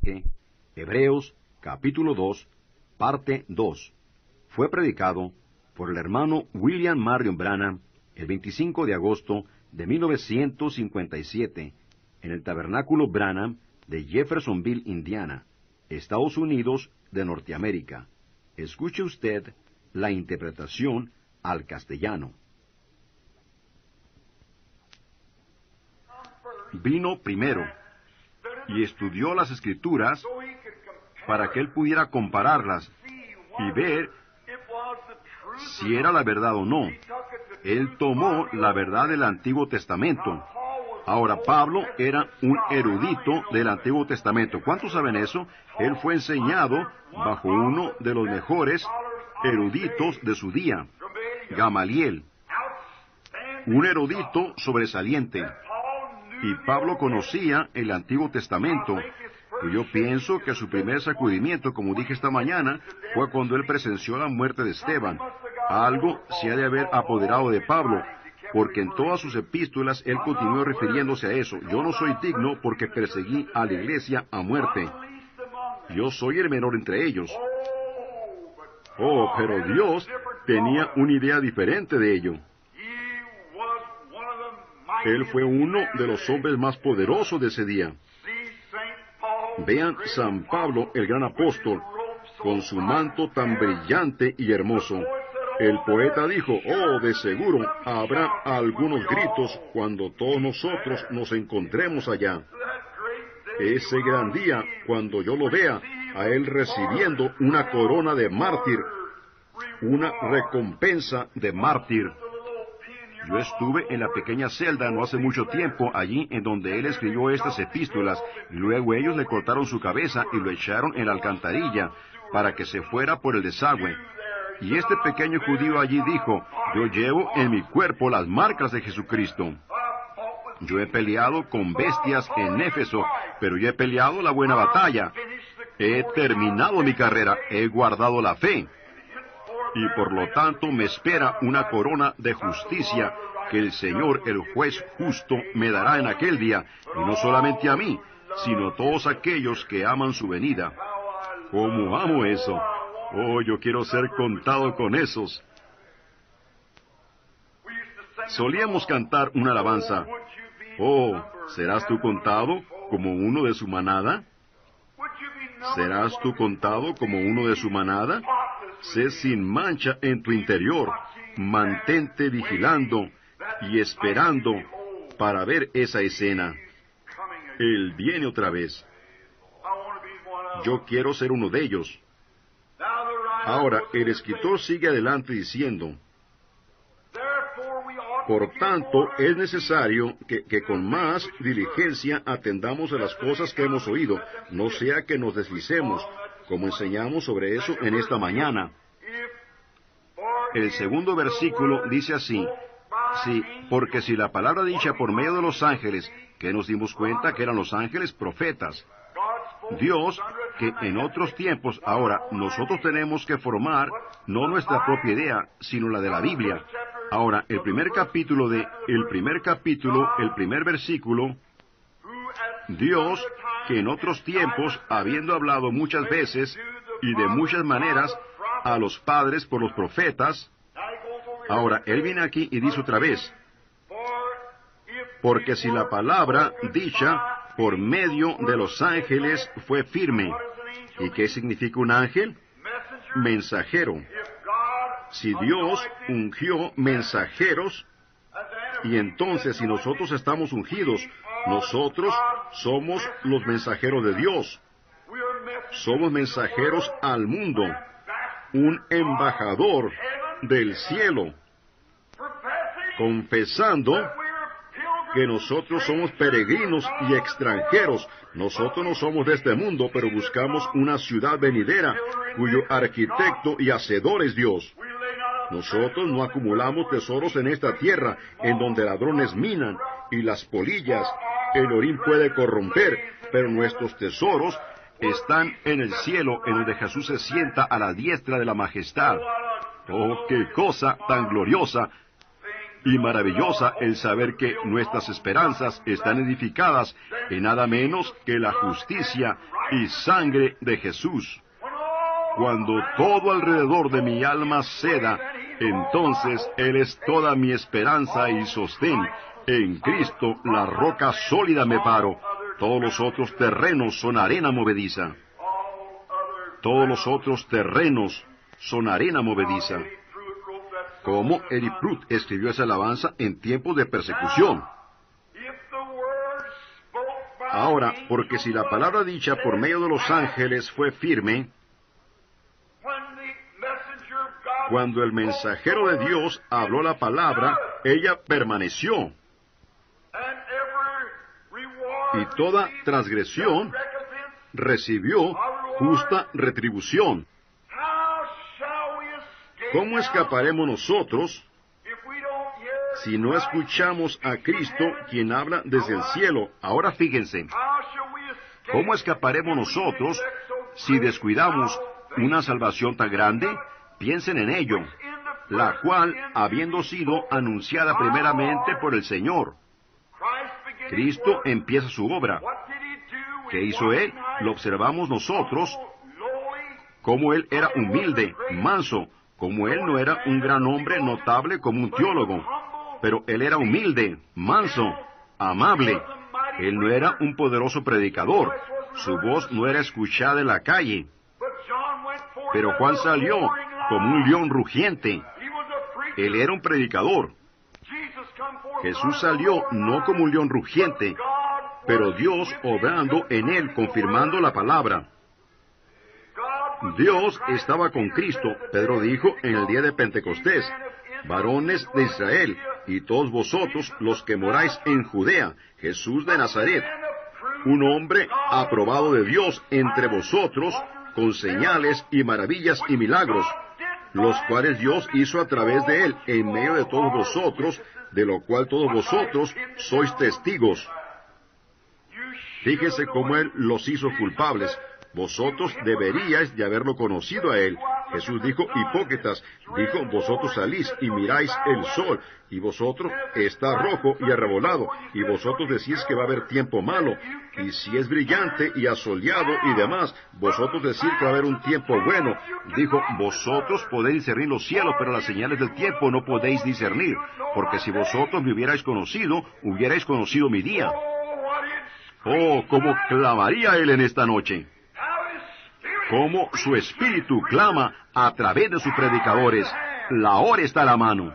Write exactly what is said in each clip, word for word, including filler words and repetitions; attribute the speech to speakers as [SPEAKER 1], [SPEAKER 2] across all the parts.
[SPEAKER 1] Hebreos capítulo dos, parte dos. Fue predicado por el hermano William Marion Branham el veinticinco de agosto de mil novecientos cincuenta y siete en el Tabernáculo Branham de Jeffersonville, Indiana, Estados Unidos de Norteamérica. Escuche usted la interpretación al castellano. Vino primero y estudió las Escrituras para que él pudiera compararlas y ver si era la verdad o no. Él tomó la verdad del Antiguo Testamento. Ahora, Pablo era un erudito del Antiguo Testamento. ¿Cuántos saben eso? Él fue enseñado bajo uno de los mejores eruditos de su día, Gamaliel, un erudito sobresaliente. Y Pablo conocía el Antiguo Testamento. Y yo pienso que su primer sacudimiento, como dije esta mañana, fue cuando él presenció la muerte de Esteban. Algo se ha de haber apoderado de Pablo, porque en todas sus epístolas él continuó refiriéndose a eso. Yo no soy digno porque perseguí a la iglesia a muerte. Yo soy el menor entre ellos. Oh, pero Dios tenía una idea diferente de ello. Él fue uno de los hombres más poderosos de ese día. Vean San Pablo, el gran apóstol, con su manto tan brillante y hermoso. El poeta dijo, oh, de seguro habrá algunos gritos cuando todos nosotros nos encontremos allá. Ese gran día, cuando yo lo vea, a él recibiendo una corona de mártir, una recompensa de mártir. Yo estuve en la pequeña celda no hace mucho tiempo, allí en donde él escribió estas epístolas, y luego ellos le cortaron su cabeza y lo echaron en la alcantarilla, para que se fuera por el desagüe. Y este pequeño judío allí dijo, yo llevo en mi cuerpo las marcas de Jesucristo. Yo he peleado con bestias en Éfeso, pero yo he peleado la buena batalla. He terminado mi carrera, he guardado la fe. Y por lo tanto me espera una corona de justicia que el Señor, el juez justo, me dará en aquel día, y no solamente a mí, sino a todos aquellos que aman su venida. ¿Cómo amo eso? Oh, yo quiero ser contado con esos. Solíamos cantar una alabanza. Oh, ¿serás tú contado como uno de su manada? ¿Serás tú contado como uno de su manada? Sé sin mancha en tu interior, mantente vigilando y esperando para ver esa escena. Él viene otra vez. Yo quiero ser uno de ellos. Ahora, el escritor sigue adelante diciendo, por tanto, es necesario que, que con más diligencia atendamos a las cosas que hemos oído, no sea que nos deslicemos, como enseñamos sobre eso en esta mañana. El segundo versículo dice así, sí, porque si la palabra dicha por medio de los ángeles, que nos dimos cuenta que eran los ángeles profetas, Dios, que en otros tiempos, ahora, nosotros tenemos que formar no nuestra propia idea, sino la de la Biblia. Ahora, el primer capítulo de, el primer capítulo, el primer versículo, Dios, que en otros tiempos, habiendo hablado muchas veces y de muchas maneras a los padres por los profetas, ahora, Él viene aquí y dice otra vez, porque si la palabra dicha por medio de los ángeles fue firme. ¿Y qué significa un ángel? Mensajero. Si Dios ungió mensajeros, y entonces si nosotros estamos ungidos, nosotros somos los mensajeros de Dios. Somos mensajeros al mundo, un embajador del cielo, confesando que nosotros somos peregrinos y extranjeros. Nosotros no somos de este mundo, pero buscamos una ciudad venidera, cuyo arquitecto y hacedor es Dios. Nosotros no acumulamos tesoros en esta tierra, en donde ladrones minan, y las polillas, el orín puede corromper, pero nuestros tesoros están en el cielo, en donde Jesús se sienta a la diestra de la majestad. ¡Oh, qué cosa tan gloriosa! y maravillosa el saber que nuestras esperanzas están edificadas en nada menos que la justicia y sangre de Jesús. Cuando todo alrededor de mi alma ceda, entonces Él es toda mi esperanza y sostén. En Cristo, la roca sólida me paro. Todos los otros terrenos son arena movediza. Todos los otros terrenos son arena movediza. Como Eric Pruitt escribió esa alabanza en tiempos de persecución. Ahora, porque si la palabra dicha por medio de los ángeles fue firme, cuando el mensajero de Dios habló la palabra, ella permaneció. Y toda transgresión recibió justa retribución. ¿Cómo escaparemos nosotros si no escuchamos a Cristo, quien habla desde el cielo? Ahora fíjense, ¿cómo escaparemos nosotros si descuidamos una salvación tan grande? Piensen en ello, la cual, habiendo sido anunciada primeramente por el Señor, Cristo empieza su obra. ¿Qué hizo Él? Lo observamos nosotros, como Él era humilde, manso, como Él no era un gran hombre notable como un teólogo, pero Él era humilde, manso, amable. Él no era un poderoso predicador, su voz no era escuchada en la calle. Pero Juan salió como un león rugiente. Él era un predicador. Jesús salió no como un león rugiente, pero Dios obrando en él, confirmando la palabra. Dios estaba con Cristo, Pedro dijo en el día de Pentecostés, varones de Israel, y todos vosotros los que moráis en Judea, Jesús de Nazaret, un hombre aprobado de Dios entre vosotros, con señales y maravillas y milagros, los cuales Dios hizo a través de él, en medio de todos vosotros, de lo cual todos vosotros sois testigos. Fíjese cómo Él los hizo culpables. Vosotros deberíais de haberlo conocido a Él. Jesús dijo, hipócritas, dijo, vosotros salís y miráis el sol, y vosotros está rojo y arrebolado, y vosotros decís que va a haber tiempo malo, y si es brillante y asoleado y demás, vosotros decís que va a haber un tiempo bueno. Dijo, vosotros podéis discernir los cielos, pero las señales del tiempo no podéis discernir, porque si vosotros me hubierais conocido, hubierais conocido mi día. Oh, cómo clamaría Él en esta noche. Cómo su espíritu clama a través de sus predicadores. La hora está a la mano.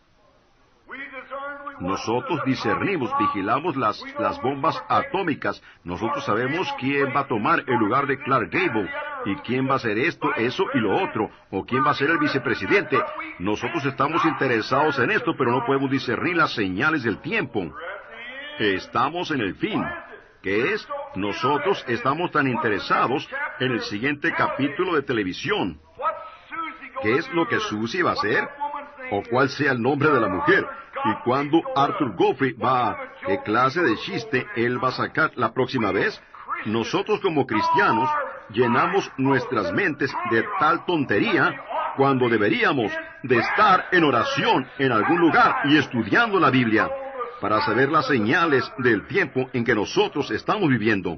[SPEAKER 1] Nosotros discernimos, vigilamos las, las bombas atómicas. Nosotros sabemos quién va a tomar el lugar de Clark Gable, y quién va a hacer esto, eso y lo otro, o quién va a ser el vicepresidente. Nosotros estamos interesados en esto, pero no podemos discernir las señales del tiempo. Estamos en el fin. ¿Qué es? Nosotros estamos tan interesados en el siguiente capítulo de televisión. ¿Qué es lo que Susie va a hacer? ¿O cuál sea el nombre de la mujer? ¿Y cuándo Arthur Godfrey va a... ¿Qué clase de chiste él va a sacar la próxima vez? Nosotros como cristianos llenamos nuestras mentes de tal tontería cuando deberíamos de estar en oración en algún lugar y estudiando la Biblia, para saber las señales del tiempo en que nosotros estamos viviendo.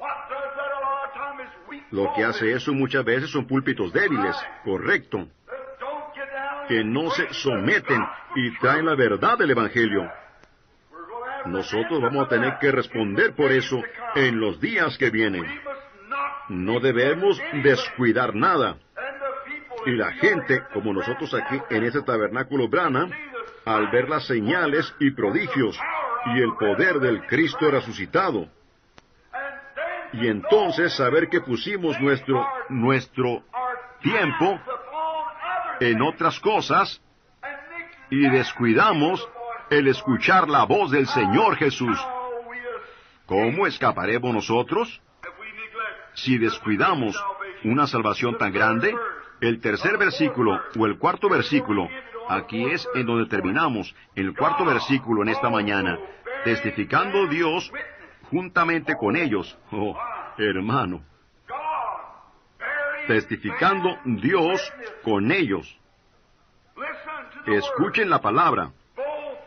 [SPEAKER 1] Lo que hace eso muchas veces son púlpitos débiles, correcto, que no se someten y traen la verdad del Evangelio. Nosotros vamos a tener que responder por eso en los días que vienen. No debemos descuidar nada. Y la gente, como nosotros aquí en este tabernáculo Branham, al ver las señales y prodigios y el poder del Cristo resucitado, y entonces saber que pusimos nuestro, nuestro tiempo en otras cosas y descuidamos el escuchar la voz del Señor Jesús. ¿Cómo escaparemos nosotros si descuidamos una salvación tan grande? El tercer versículo o el cuarto versículo, aquí es en donde terminamos, el cuarto versículo en esta mañana, testificando Dios juntamente con ellos. Oh, hermano, testificando Dios con ellos. Escuchen la palabra.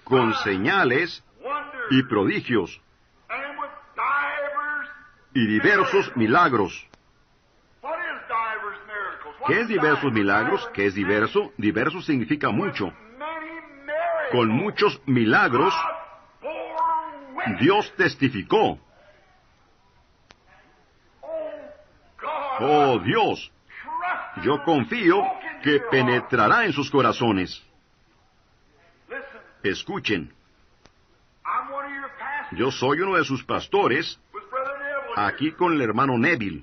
[SPEAKER 1] con señales y prodigios y diversos milagros. ¿Qué es diversos milagros? ¿Qué es diverso? Diverso significa mucho. Con muchos milagros, Dios testificó. Oh Dios, yo confío que penetrará en sus corazones. Escuchen, yo soy uno de sus pastores, aquí con el hermano Neville.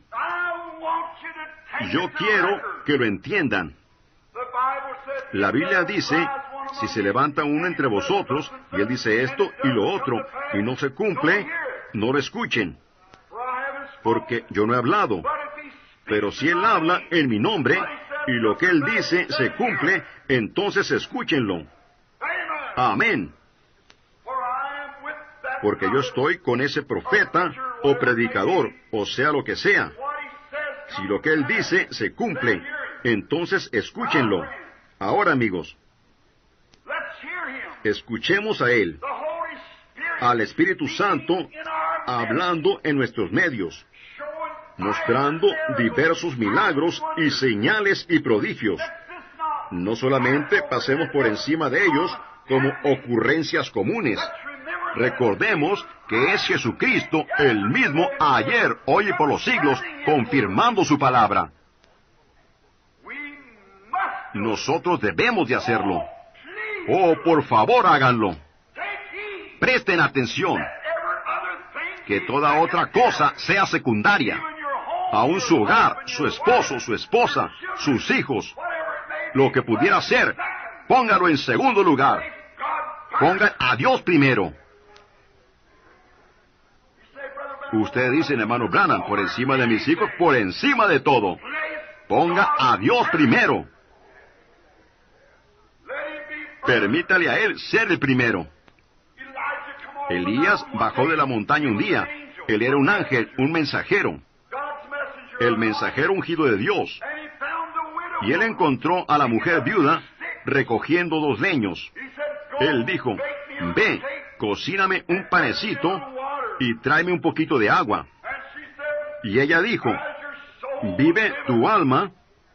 [SPEAKER 1] Yo quiero que lo entiendan. La Biblia dice, si se levanta uno entre vosotros, y él dice esto y lo otro, y no se cumple, no lo escuchen, porque yo no he hablado. Pero si él habla en mi nombre, y lo que él dice se cumple, entonces escúchenlo. Amén. Porque yo estoy con ese profeta o predicador, o sea lo que sea. Si lo que él dice se cumple, entonces escúchenlo. Ahora, amigos, escuchemos a él, al Espíritu Santo, hablando en nuestros medios, mostrando diversos milagros y señales y prodigios. No solamente pasemos por encima de ellos como ocurrencias comunes. Recordemos que es Jesucristo el mismo ayer, hoy y por los siglos, confirmando su palabra. Nosotros debemos de hacerlo. Oh, por favor, háganlo. Presten atención. Que toda otra cosa sea secundaria. Aún su hogar, su esposo, su esposa, sus hijos, lo que pudiera ser, póngalo en segundo lugar. Pongan a Dios primero. Usted dice, hermano Branham, por encima de mis hijos, por encima de todo. Ponga a Dios primero. Permítale a Él ser el primero. Elías bajó de la montaña un día. Él era un ángel, un mensajero. El mensajero ungido de Dios. Y él encontró a la mujer viuda recogiendo dos leños. Él dijo, ve, cocíname un panecito y tráeme un poquito de agua. Y ella dijo, vive tu alma,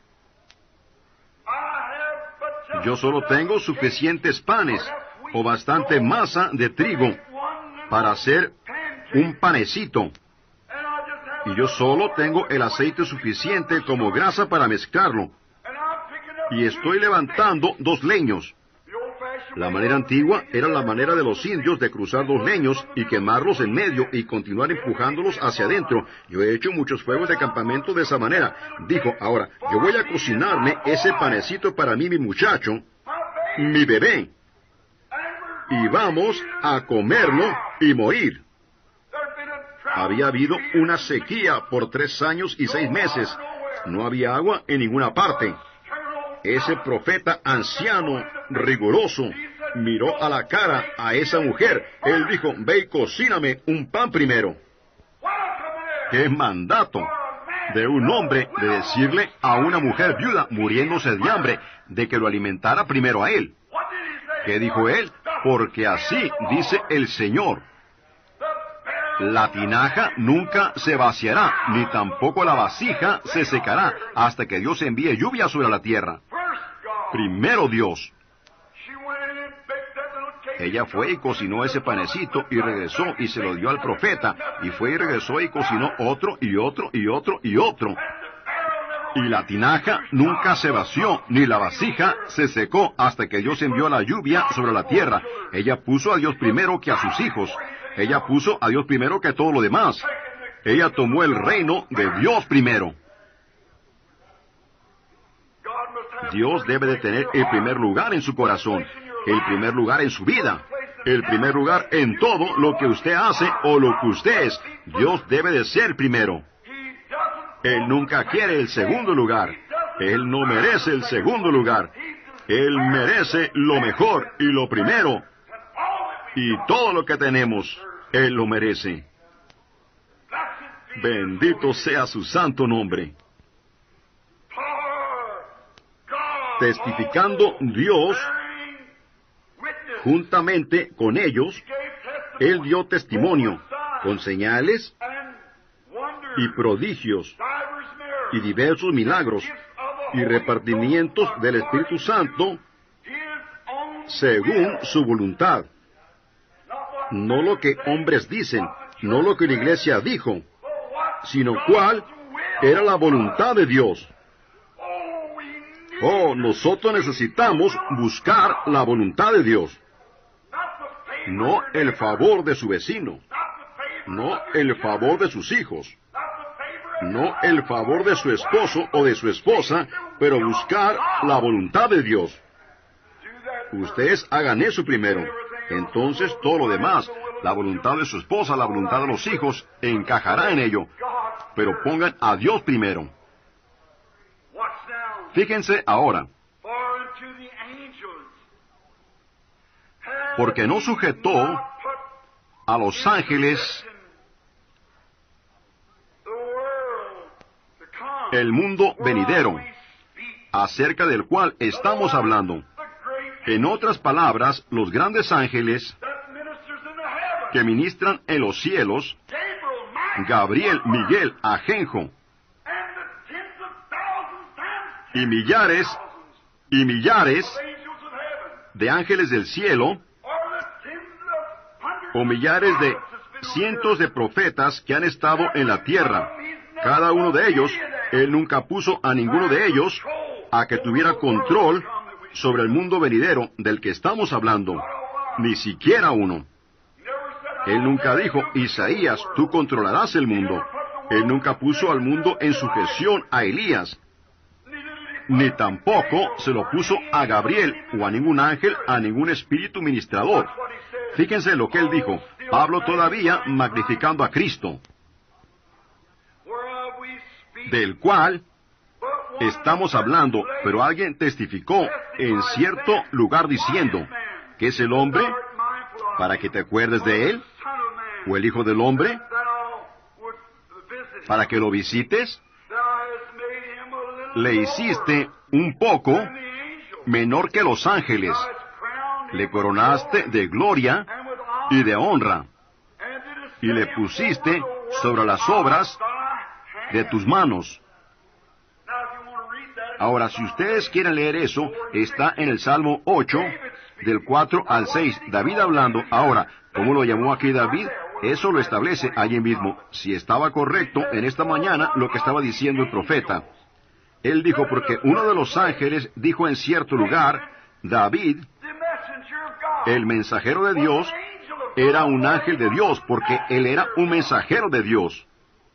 [SPEAKER 1] yo solo tengo suficientes panes o bastante masa de trigo para hacer un panecito. Y yo solo tengo el aceite suficiente como grasa para mezclarlo. Y estoy levantando dos leños. La manera antigua era la manera de los indios de cruzar dos leños y quemarlos en medio y continuar empujándolos hacia adentro. Yo he hecho muchos fuegos de campamento de esa manera. Dijo, ahora, yo voy a cocinarme ese panecito para mí, mi muchacho, mi bebé. Y vamos a comerlo y morir. Había habido una sequía por tres años y seis meses. No había agua en ninguna parte. Ese profeta anciano, riguroso, miró a la cara a esa mujer. Él dijo, ve y cocíname un pan primero. ¡Qué mandato de un hombre de decirle a una mujer viuda, muriéndose de hambre, de que lo alimentara primero a él! ¿Qué dijo él? Porque así dice el Señor. La tinaja nunca se vaciará, ni tampoco la vasija se secará, hasta que Dios envíe lluvia sobre la tierra. Primero Dios. Ella fue y cocinó ese panecito y regresó y se lo dio al profeta, y fue y regresó y cocinó otro y otro y otro y otro. Y la tinaja nunca se vació, ni la vasija se secó, hasta que Dios envió la lluvia sobre la tierra. Ella puso a Dios primero que a sus hijos. Ella puso a Dios primero que todo lo demás. Ella tomó el reino de Dios primero. Dios debe de tener el primer lugar en su corazón, el primer lugar en su vida, el primer lugar en todo lo que usted hace o lo que usted es. Dios debe de ser primero. Él nunca quiere el segundo lugar. Él no merece el segundo lugar. Él merece lo mejor y lo primero. Y todo lo que tenemos, Él lo merece. Bendito sea su santo nombre. Testificando Dios juntamente con ellos, Él dio testimonio con señales y prodigios y diversos milagros y repartimientos del Espíritu Santo según su voluntad. No lo que hombres dicen, no lo que la iglesia dijo, sino cuál era la voluntad de Dios. Oh, nosotros necesitamos buscar la voluntad de Dios. No el favor de su vecino, no el favor de sus hijos, no el favor de su esposo o de su esposa, pero buscar la voluntad de Dios. Ustedes hagan eso primero, entonces todo lo demás, la voluntad de su esposa, la voluntad de los hijos, encajará en ello, pero pongan a Dios primero. Fíjense ahora, porque no sujetó a los ángeles el mundo venidero, acerca del cual estamos hablando. En otras palabras, los grandes ángeles que ministran en los cielos, Gabriel, Miguel, Ajenjo, y millares y millares de ángeles del cielo, o millares de cientos de profetas que han estado en la tierra. Cada uno de ellos, Él nunca puso a ninguno de ellos a que tuviera control sobre el mundo venidero del que estamos hablando, ni siquiera uno. Él nunca dijo, Isaías, tú controlarás el mundo. Él nunca puso al mundo en sujeción a Elías, ni tampoco se lo puso a Gabriel o a ningún ángel, a ningún espíritu ministrador. Fíjense lo que él dijo, Pablo todavía magnificando a Cristo, del cual estamos hablando, pero alguien testificó en cierto lugar diciendo, ¿qué es el hombre para que te acuerdes de él? ¿O el hijo del hombre para que lo visites? Le hiciste un poco menor que los ángeles, le coronaste de gloria y de honra, y le pusiste sobre las obras de tus manos. Ahora, si ustedes quieren leer eso, está en el Salmo ocho, del cuatro al seis, David hablando. Ahora, ¿cómo lo llamó aquí David? Eso lo establece allí mismo. Si estaba correcto en esta mañana lo que estaba diciendo el profeta. Él dijo, porque uno de los ángeles dijo en cierto lugar, David, el mensajero de Dios, era un ángel de Dios, porque él era un mensajero de Dios.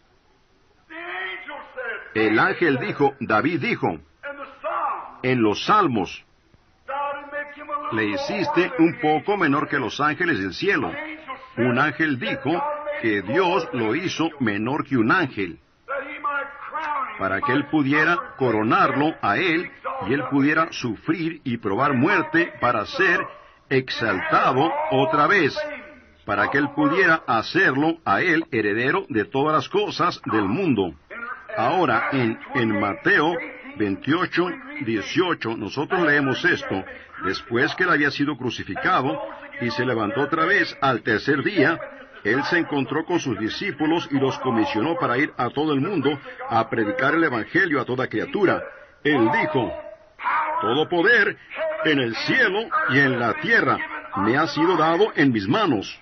[SPEAKER 1] El ángel dijo, David dijo, en los Salmos, le hiciste un poco menor que los ángeles del cielo. Un ángel dijo que Dios lo hizo menor que un ángel, para que él pudiera coronarlo a él, y él pudiera sufrir y probar muerte para ser exaltado otra vez, para que él pudiera hacerlo a él heredero de todas las cosas del mundo. Ahora, en, en Mateo veintiocho, dieciocho, nosotros leemos esto, después que él había sido crucificado y se levantó otra vez al tercer día, él se encontró con sus discípulos y los comisionó para ir a todo el mundo a predicar el Evangelio a toda criatura. Él dijo, todo poder en el cielo y en la tierra me ha sido dado en mis manos.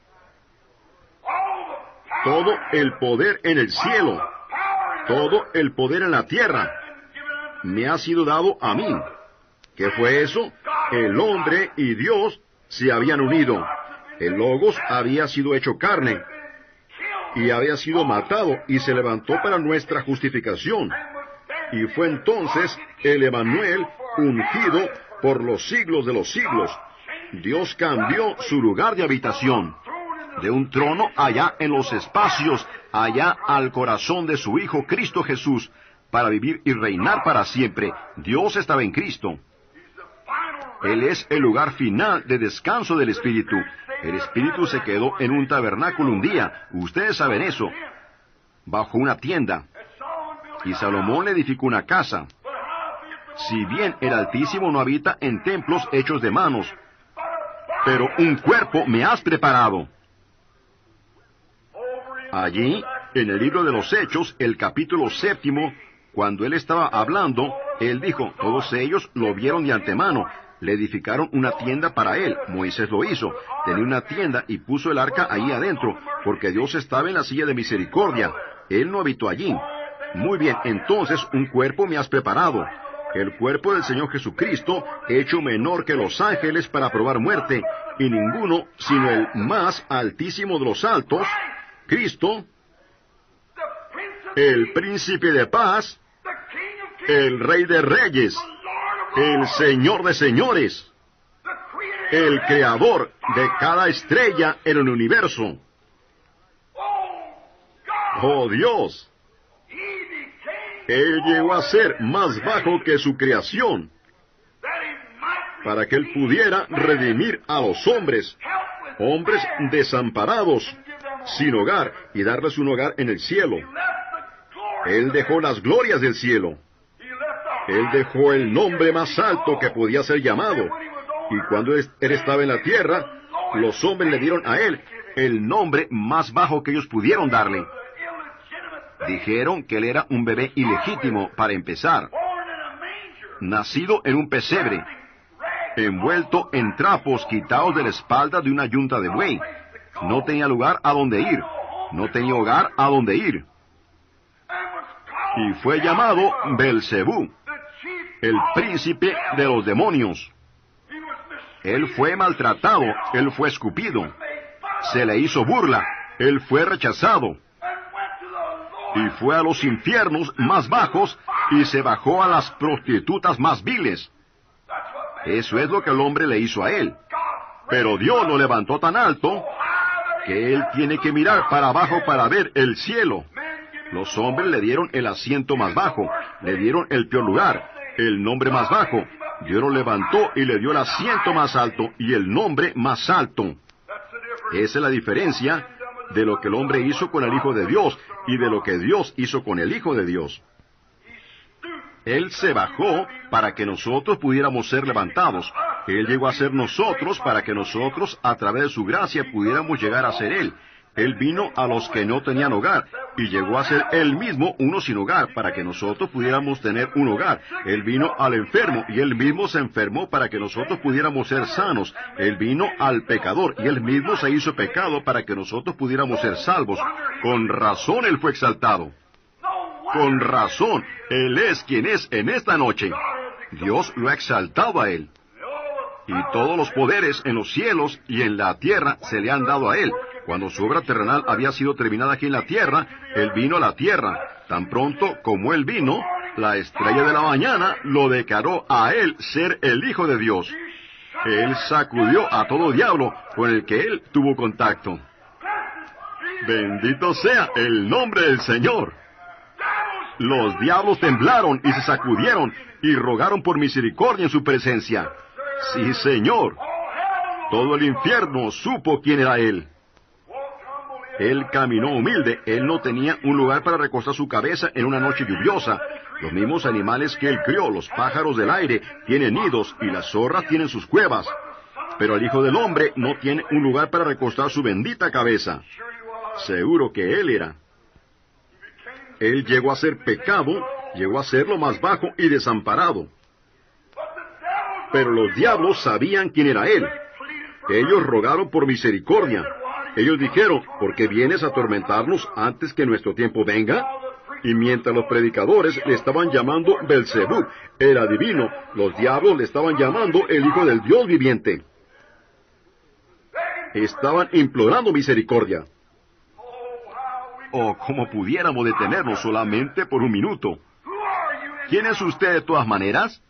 [SPEAKER 1] Todo el poder en el cielo, todo el poder en la tierra me ha sido dado a mí. ¿Qué fue eso? El hombre y Dios se habían unido. El Logos había sido hecho carne y había sido matado y se levantó para nuestra justificación. Y fue entonces el Emanuel ungido por los siglos de los siglos. Dios cambió su lugar de habitación de un trono allá en los espacios, allá al corazón de su Hijo Cristo Jesús, para vivir y reinar para siempre. Dios estaba en Cristo. Él es el lugar final de descanso del Espíritu. El Espíritu se quedó en un tabernáculo un día, ustedes saben eso, bajo una tienda. Y Salomón le edificó una casa. Si bien el Altísimo no habita en templos hechos de manos, pero un cuerpo me has preparado. Allí, en el libro de los Hechos, el capítulo séptimo, cuando él estaba hablando, él dijo, todos ellos lo vieron de antemano, le edificaron una tienda para él. Moisés lo hizo, tenía una tienda y puso el arca ahí adentro, porque Dios estaba en la silla de misericordia. Él no habitó allí. Muy bien, entonces un cuerpo me has preparado. El cuerpo del Señor Jesucristo, hecho menor que los ángeles para probar muerte, y ninguno sino el más altísimo de los altos, Cristo, el príncipe de paz, el rey de reyes, el señor de señores, el creador de cada estrella en el universo. ¡Oh Dios! Él llegó a ser más bajo que su creación, para que Él pudiera redimir a los hombres, hombres desamparados, sin hogar, y darles un hogar en el cielo. Él dejó las glorias del cielo. Él dejó el nombre más alto que podía ser llamado. Y cuando Él estaba en la tierra, los hombres le dieron a Él el nombre más bajo que ellos pudieron darle. Dijeron que Él era un bebé ilegítimo, para empezar, nacido en un pesebre, envuelto en trapos quitados de la espalda de una yunta de buey. No tenía lugar a donde ir, no tenía hogar a donde ir. Y fue llamado Belcebú, el príncipe de los demonios. Él fue maltratado, él fue escupido, se le hizo burla, él fue rechazado. Y fue a los infiernos más bajos y se bajó a las prostitutas más viles. Eso es lo que el hombre le hizo a él. Pero Dios lo levantó tan alto que él tiene que mirar para abajo para ver el cielo. Los hombres le dieron el asiento más bajo, le dieron el peor lugar, el nombre más bajo. Dios lo levantó y le dio el asiento más alto y el nombre más alto. Esa es la diferencia de lo que el hombre hizo con el Hijo de Dios y de lo que Dios hizo con el Hijo de Dios. Él se bajó para que nosotros pudiéramos ser levantados. Él llegó a ser nosotros para que nosotros, a través de su gracia, pudiéramos llegar a ser Él. Él vino a los que no tenían hogar, y llegó a ser Él mismo uno sin hogar, para que nosotros pudiéramos tener un hogar. Él vino al enfermo, y Él mismo se enfermó para que nosotros pudiéramos ser sanos. Él vino al pecador, y Él mismo se hizo pecado para que nosotros pudiéramos ser salvos. Con razón Él fue exaltado. Con razón, Él es quien es en esta noche. Dios lo ha exaltado a Él. Y todos los poderes en los cielos y en la tierra se le han dado a Él. Cuando su obra terrenal había sido terminada aquí en la tierra, Él vino a la tierra. Tan pronto como Él vino, la estrella de la mañana lo declaró a Él ser el Hijo de Dios. Él sacudió a todo diablo con el que Él tuvo contacto. Bendito sea el nombre del Señor. Los diablos temblaron y se sacudieron y rogaron por misericordia en su presencia. Sí, Señor. Todo el infierno supo quién era Él. Él caminó humilde. Él no tenía un lugar para recostar su cabeza en una noche lluviosa. Los mismos animales que Él crió, los pájaros del aire, tienen nidos y las zorras tienen sus cuevas. Pero el Hijo del Hombre no tiene un lugar para recostar su bendita cabeza. Seguro que Él era. Él llegó a ser pecado, llegó a ser lo más bajo y desamparado. Pero los diablos sabían quién era Él. Ellos rogaron por misericordia. Ellos dijeron, ¿por qué vienes a atormentarnos antes que nuestro tiempo venga? Y mientras los predicadores le estaban llamando Belcebú, el adivino, los diablos le estaban llamando el Hijo del Dios viviente. Estaban implorando misericordia. Oh, cómo pudiéramos detenernos solamente por un minuto. ¿Quién es usted de todas maneras?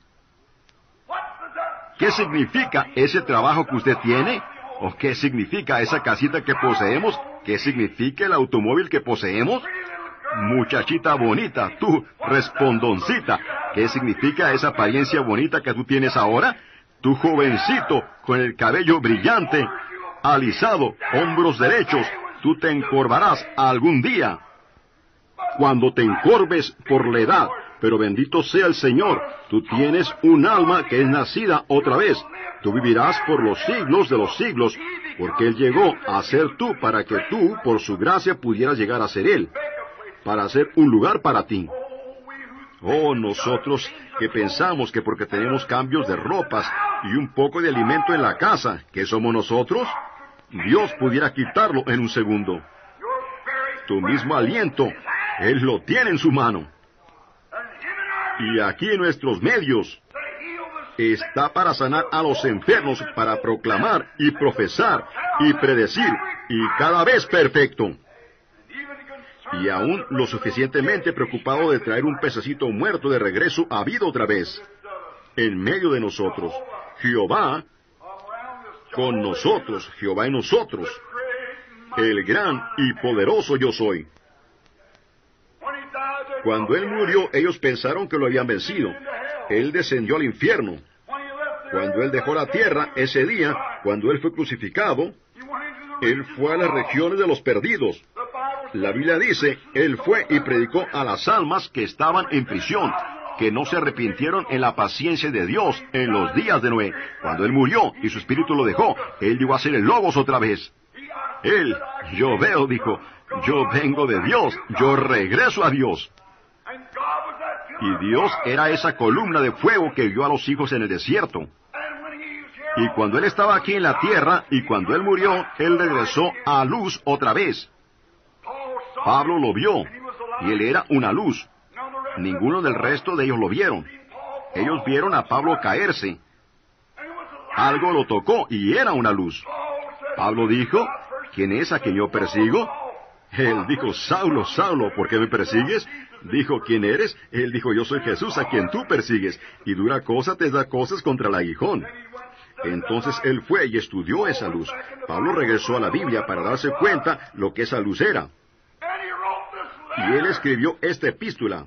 [SPEAKER 1] ¿Qué significa ese trabajo que usted tiene? ¿O qué significa esa casita que poseemos? ¿Qué significa el automóvil que poseemos? Muchachita bonita, tú, respondoncita, ¿qué significa esa apariencia bonita que tú tienes ahora? Tú jovencito, con el cabello brillante, alisado, hombros derechos, tú te encorvarás algún día. Cuando te encorves por la edad, Pero bendito sea el Señor, tú tienes un alma que es nacida otra vez. Tú vivirás por los siglos de los siglos, porque Él llegó a ser tú para que tú, por su gracia, pudieras llegar a ser Él, para hacer un lugar para ti. Oh, nosotros que pensamos que porque tenemos cambios de ropas y un poco de alimento en la casa, ¿qué somos nosotros? Dios pudiera quitarlo en un segundo. Tu mismo aliento, Él lo tiene en su mano. Y aquí en nuestros medios está para sanar a los enfermos, para proclamar y profesar y predecir, y cada vez perfecto. Y aún lo suficientemente preocupado de traer un pececito muerto de regreso a vida otra vez, en medio de nosotros. Jehová con nosotros, Jehová en nosotros, el gran y poderoso yo soy. Cuando Él murió, ellos pensaron que lo habían vencido. Él descendió al infierno. Cuando Él dejó la tierra, ese día, cuando Él fue crucificado, Él fue a las regiones de los perdidos. La Biblia dice, Él fue y predicó a las almas que estaban en prisión, que no se arrepintieron en la paciencia de Dios en los días de Noé. Cuando Él murió y su espíritu lo dejó, Él llegó a ser el Logos otra vez. Él, yo veo, dijo, yo vengo de Dios, yo regreso a Dios. Y Dios era esa columna de fuego que guió a los hijos en el desierto. Y cuando Él estaba aquí en la tierra, y cuando Él murió, Él regresó a luz otra vez. Pablo lo vio, y él era una luz. Ninguno del resto de ellos lo vieron. Ellos vieron a Pablo caerse. Algo lo tocó, y era una luz. Pablo dijo, ¿quién es a quien yo persigo? Él dijo, Saulo, Saulo, ¿por qué me persigues? Dijo, ¿quién eres? Él dijo, yo soy Jesús a quien tú persigues, y dura cosa te da cosas contra el aguijón. Entonces él fue y estudió esa luz. Pablo regresó a la Biblia para darse cuenta lo que esa luz era. Y él escribió esta epístola.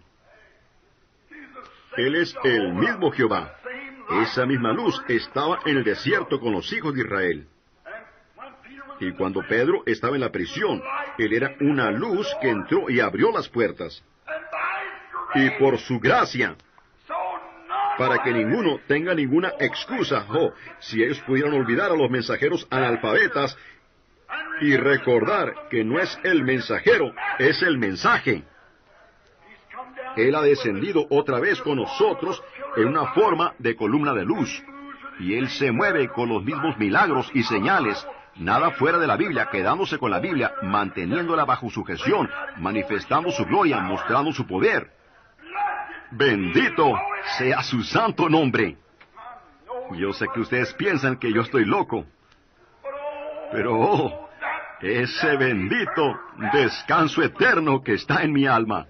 [SPEAKER 1] Él es el mismo Jehová. Esa misma luz estaba en el desierto con los hijos de Israel. Y cuando Pedro estaba en la prisión, él era una luz que entró y abrió las puertas. Y por su gracia, para que ninguno tenga ninguna excusa, oh, si ellos pudieran olvidar a los mensajeros analfabetas y recordar que no es el mensajero, es el mensaje. Él ha descendido otra vez con nosotros en una forma de columna de luz, y Él se mueve con los mismos milagros y señales, nada fuera de la Biblia, quedándose con la Biblia, manteniéndola bajo sujeción, manifestando su gloria, mostrando su poder. Bendito sea su santo nombre. Yo sé que ustedes piensan que yo estoy loco, pero oh, ese bendito descanso eterno que está en mi alma.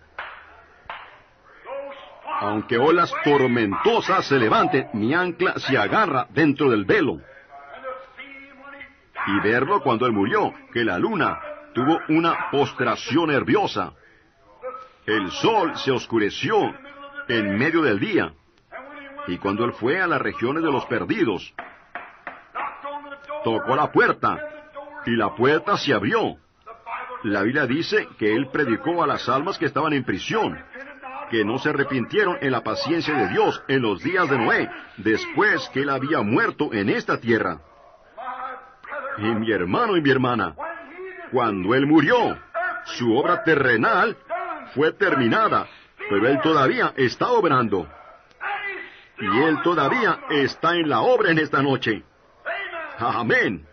[SPEAKER 1] Aunque olas tormentosas se levanten, mi ancla se agarra dentro del velo. Y verlo cuando Él murió, que la luna tuvo una postración nerviosa. El sol se oscureció en medio del día. Y cuando Él fue a las regiones de los perdidos, tocó la puerta, y la puerta se abrió. La Biblia dice que Él predicó a las almas que estaban en prisión, que no se arrepintieron en la paciencia de Dios en los días de Noé, después que Él había muerto en esta tierra. Y mi hermano y mi hermana, cuando Él murió, su obra terrenal fue terminada, pero Él todavía está obrando. Y Él todavía está en la obra en esta noche. Amén.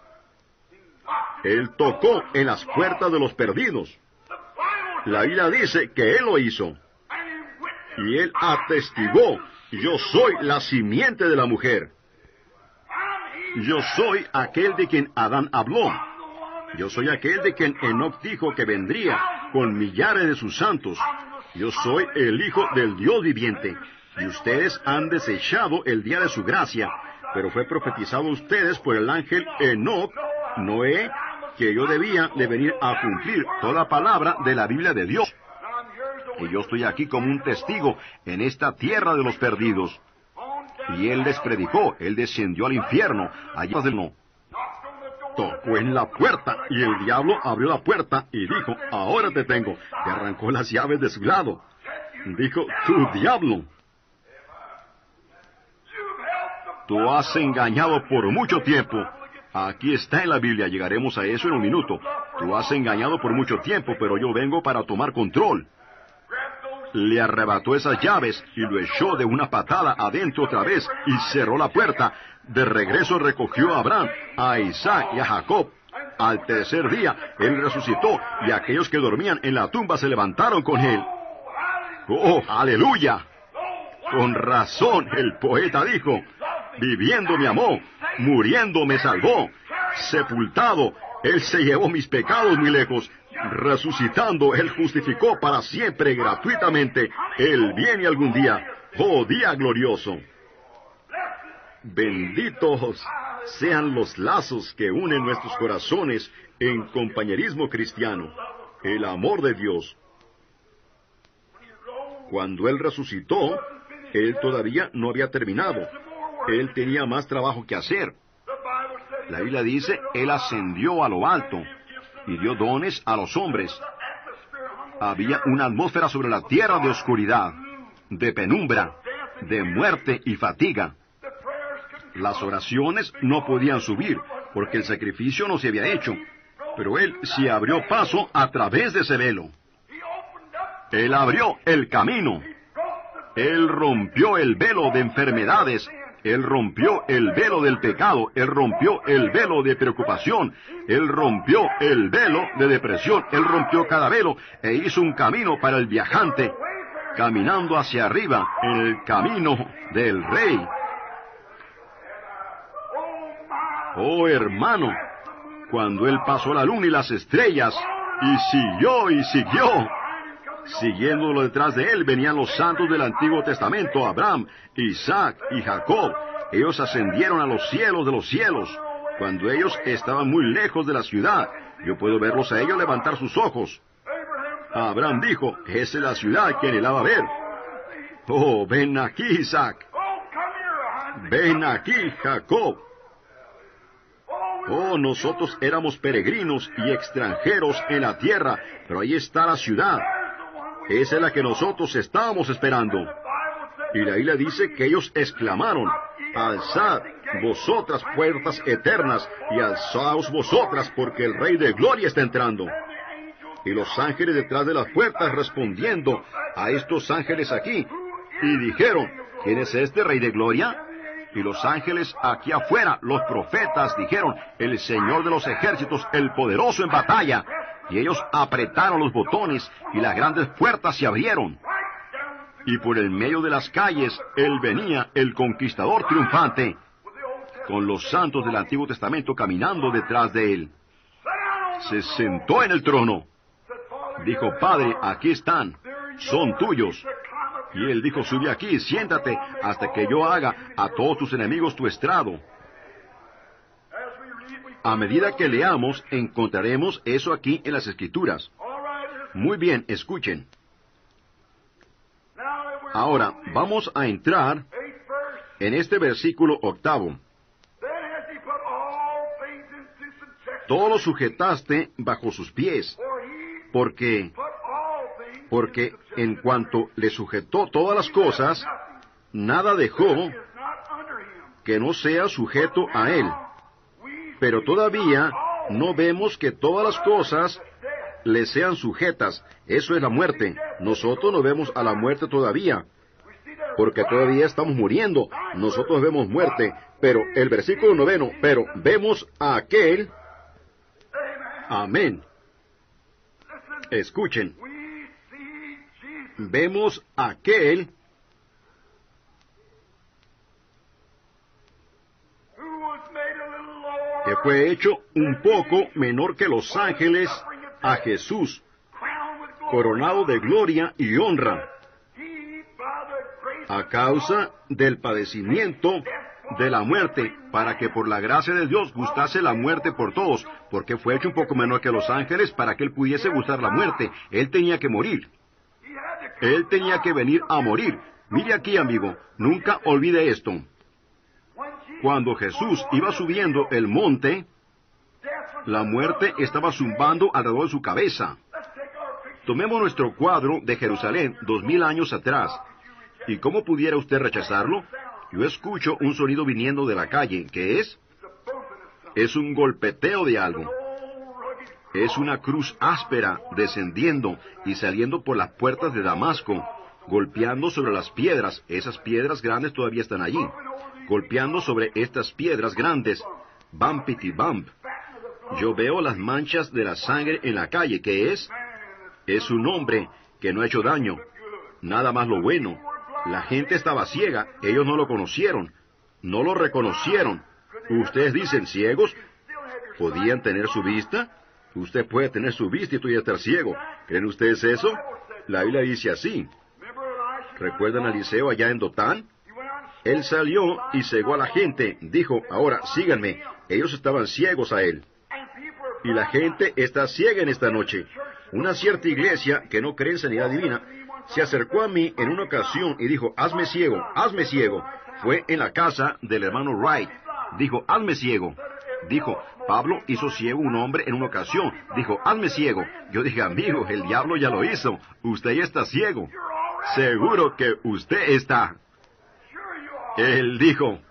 [SPEAKER 1] Él tocó en las puertas de los perdidos. La Biblia dice que Él lo hizo. Y Él atestiguó, yo soy la simiente de la mujer. Yo soy aquel de quien Adán habló. Yo soy aquel de quien Enoc dijo que vendría con millares de sus santos. Yo soy el Hijo del Dios viviente. Y ustedes han desechado el día de su gracia, pero fue profetizado a ustedes por el ángel Enoc, Noé, que yo debía de venir a cumplir toda palabra de la Biblia de Dios. Y yo estoy aquí como un testigo en esta tierra de los perdidos. Y Él les predicó, Él descendió al infierno, allá del no. Tocó en la puerta, y el diablo abrió la puerta y dijo, ahora te tengo, y arrancó las llaves de su lado. Dijo, tú diablo. Tú has engañado por mucho tiempo. Aquí está en la Biblia, llegaremos a eso en un minuto. Tú has engañado por mucho tiempo, pero yo vengo para tomar control. Le arrebató esas llaves y lo echó de una patada adentro otra vez y cerró la puerta. De regreso recogió a Abraham, a Isaac y a Jacob. Al tercer día, él resucitó y aquellos que dormían en la tumba se levantaron con él. ¡Oh, aleluya! Con razón, el poeta dijo, viviendo me amó, muriendo me salvó, sepultado, él se llevó mis pecados muy lejos, resucitando, él justificó para siempre gratuitamente, él viene algún día, oh día glorioso. Benditos sean los lazos que unen nuestros corazones en compañerismo cristiano, el amor de Dios. Cuando él resucitó, él todavía no había terminado. Él tenía más trabajo que hacer. La Biblia dice, él ascendió a lo alto y dio dones a los hombres. Había una atmósfera sobre la tierra de oscuridad, de penumbra, de muerte y fatiga. Las oraciones no podían subir, porque el sacrificio no se había hecho, pero él sí abrió paso a través de ese velo. Él abrió el camino. Él rompió el velo de enfermedades. Él rompió el velo del pecado. Él rompió el velo de preocupación. Él rompió el velo de depresión. Él rompió cada velo e hizo un camino para el viajante, caminando hacia arriba en el camino del Rey. Oh, hermano, cuando él pasó la luna y las estrellas, y siguió y siguió, siguiéndolo detrás de él, venían los santos del Antiguo Testamento, Abraham, Isaac y Jacob. Ellos ascendieron a los cielos de los cielos, cuando ellos estaban muy lejos de la ciudad. Yo puedo verlos a ellos levantar sus ojos. Abraham dijo, esa es la ciudad que anhelaba ver. Oh, ven aquí, Isaac. Ven aquí, Jacob. Oh, nosotros éramos peregrinos y extranjeros en la tierra, pero ahí está la ciudad. Esa es la que nosotros estábamos esperando. Y la Biblia dice que ellos exclamaron, alzad vosotras puertas eternas, y alzaos vosotras, porque el Rey de Gloria está entrando. Y los ángeles detrás de las puertas respondiendo a estos ángeles aquí, y dijeron, ¿quién es este Rey de Gloria? Y los ángeles aquí afuera, los profetas, dijeron, el Señor de los ejércitos, el poderoso en batalla. Y ellos apretaron los botones, y las grandes puertas se abrieron. Y por el medio de las calles, él venía, el conquistador triunfante, con los santos del Antiguo Testamento caminando detrás de él. Se sentó en el trono. Dijo, Padre, aquí están, son tuyos. Y él dijo, sube aquí, siéntate, hasta que yo haga a todos tus enemigos tu estrado. A medida que leamos, encontraremos eso aquí en las Escrituras. Muy bien, escuchen. Ahora, vamos a entrar en este versículo octavo. Todo lo sujetaste bajo sus pies, porque... porque en cuanto le sujetó todas las cosas, nada dejó que no sea sujeto a él. Pero todavía no vemos que todas las cosas le sean sujetas. Eso es la muerte. Nosotros no vemos a la muerte todavía, porque todavía estamos muriendo. Nosotros vemos muerte. Pero el versículo noveno, pero vemos a aquel... Amén. Escuchen. Vemos a aquel que fue hecho un poco menor que los ángeles, a Jesús, coronado de gloria y honra, a causa del padecimiento de la muerte, para que por la gracia de Dios gustase la muerte por todos, porque fue hecho un poco menor que los ángeles para que él pudiese gustar la muerte. Él tenía que morir. Él tenía que venir a morir. Mire aquí, amigo, nunca olvide esto. Cuando Jesús iba subiendo el monte, la muerte estaba zumbando alrededor de su cabeza. Tomemos nuestro cuadro de Jerusalén dos mil años atrás. ¿Y cómo pudiera usted rechazarlo? Yo escucho un sonido viniendo de la calle. ¿Qué es? Es un golpeteo de algo. Es una cruz áspera descendiendo y saliendo por las puertas de Damasco, golpeando sobre las piedras. Esas piedras grandes todavía están allí. Golpeando sobre estas piedras grandes. Bumpity bump. Yo veo las manchas de la sangre en la calle. ¿Qué es? Es un hombre que no ha hecho daño. Nada más lo bueno. La gente estaba ciega. Ellos no lo conocieron. No lo reconocieron. Ustedes dicen, ¿ciegos? ¿Podían tener su vista? Usted puede tener su vista y todavía estar ciego. ¿Creen ustedes eso? La Biblia dice así. ¿Recuerdan a Eliseo allá en Dotán? Él salió y cegó a la gente. Dijo, ahora síganme. Ellos estaban ciegos a él. Y la gente está ciega en esta noche. Una cierta iglesia que no cree en sanidad divina se acercó a mí en una ocasión y dijo, hazme ciego, hazme ciego. Fue en la casa del hermano Wright. Dijo, hazme ciego. Dijo, Pablo hizo ciego un hombre en una ocasión. Dijo, hazme ciego. Yo dije, amigo, el diablo ya lo hizo. Usted ya está ciego. Seguro que usted está. Él dijo,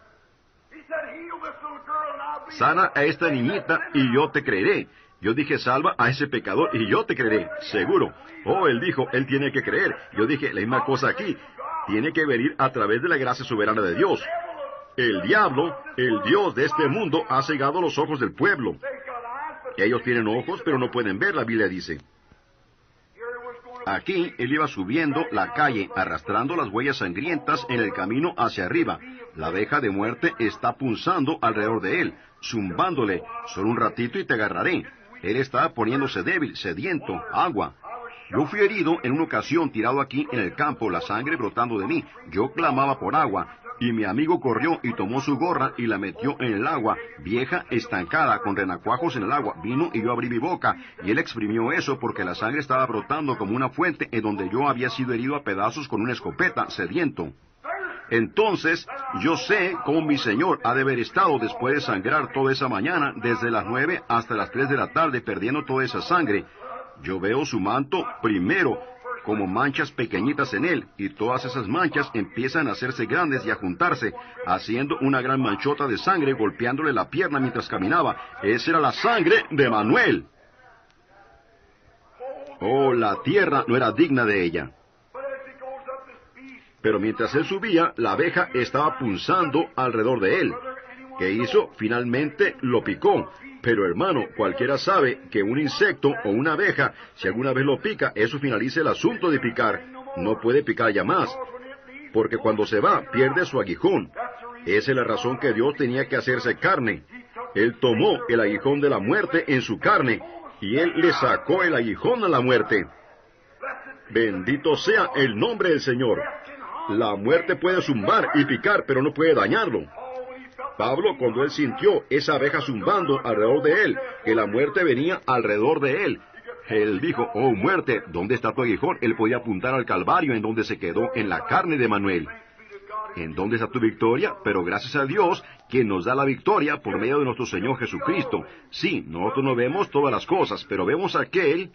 [SPEAKER 1] sana a esta niñita y yo te creeré. Yo dije, salva a ese pecador y yo te creeré. Seguro. Oh, él dijo, él tiene que creer. Yo dije, la misma cosa aquí. Tiene que venir a través de la gracia soberana de Dios. El diablo, el Dios de este mundo, ha cegado los ojos del pueblo. Ellos tienen ojos, pero no pueden ver, la Biblia dice. Aquí él iba subiendo la calle, arrastrando las huellas sangrientas en el camino hacia arriba. La abeja de muerte está punzando alrededor de él, zumbándole, solo un ratito y te agarraré. Él estaba poniéndose débil, sediento, agua. Yo fui herido en una ocasión, tirado aquí en el campo, la sangre brotando de mí. Yo clamaba por agua. Y mi amigo corrió y tomó su gorra y la metió en el agua, vieja, estancada, con renacuajos en el agua. Vino y yo abrí mi boca, y él exprimió eso porque la sangre estaba brotando como una fuente en donde yo había sido herido a pedazos con una escopeta, sediento. Entonces, yo sé cómo mi Señor ha de haber estado después de sangrar toda esa mañana, desde las nueve hasta las tres de la tarde, perdiendo toda esa sangre. Yo veo su manto primero, como manchas pequeñitas en él, y todas esas manchas empiezan a hacerse grandes y a juntarse, haciendo una gran manchota de sangre, golpeándole la pierna mientras caminaba. Esa era la sangre de Manuel. Oh, la tierra no era digna de ella. Pero mientras él subía, la abeja estaba punzando alrededor de él. ¿Qué hizo? Finalmente lo picó. Pero hermano, cualquiera sabe que un insecto o una abeja, si alguna vez lo pica, eso finaliza el asunto de picar. No puede picar ya más. Porque cuando se va, pierde su aguijón. Esa es la razón que Dios tenía que hacerse carne. Él tomó el aguijón de la muerte en su carne, y Él le sacó el aguijón a la muerte. Bendito sea el nombre del Señor. La muerte puede zumbar y picar, pero no puede dañarlo. Pablo, cuando él sintió esa abeja zumbando alrededor de él, que la muerte venía alrededor de él, él dijo, oh muerte, ¿dónde está tu aguijón? Él podía apuntar al Calvario, en donde se quedó, en la carne de Manuel. ¿En dónde está tu victoria? Pero gracias a Dios, quien nos da la victoria por medio de nuestro Señor Jesucristo. Sí, nosotros no vemos todas las cosas, pero vemos a aquel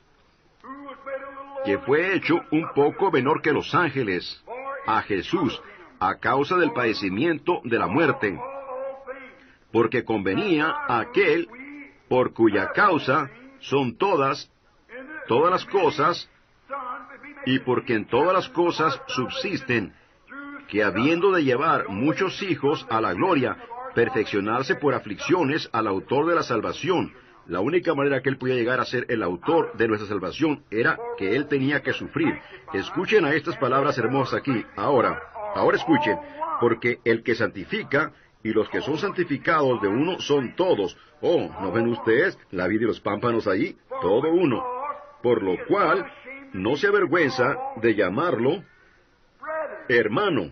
[SPEAKER 1] que fue hecho un poco menor que los ángeles, a Jesús, a causa del padecimiento de la muerte, porque convenía a aquel por cuya causa son todas, todas las cosas, y porque en todas las cosas subsisten, que habiendo de llevar muchos hijos a la gloria, perfeccionarse por aflicciones al autor de la salvación. La única manera que él podía llegar a ser el autor de nuestra salvación era que él tenía que sufrir. Escuchen a estas palabras hermosas aquí, ahora, ahora escuchen, porque el que santifica, y los que son santificados de uno son todos. Oh, ¿no ven ustedes la vid y los pámpanos allí? Todo uno. Por lo cual, no se avergüenza de llamarlo hermano.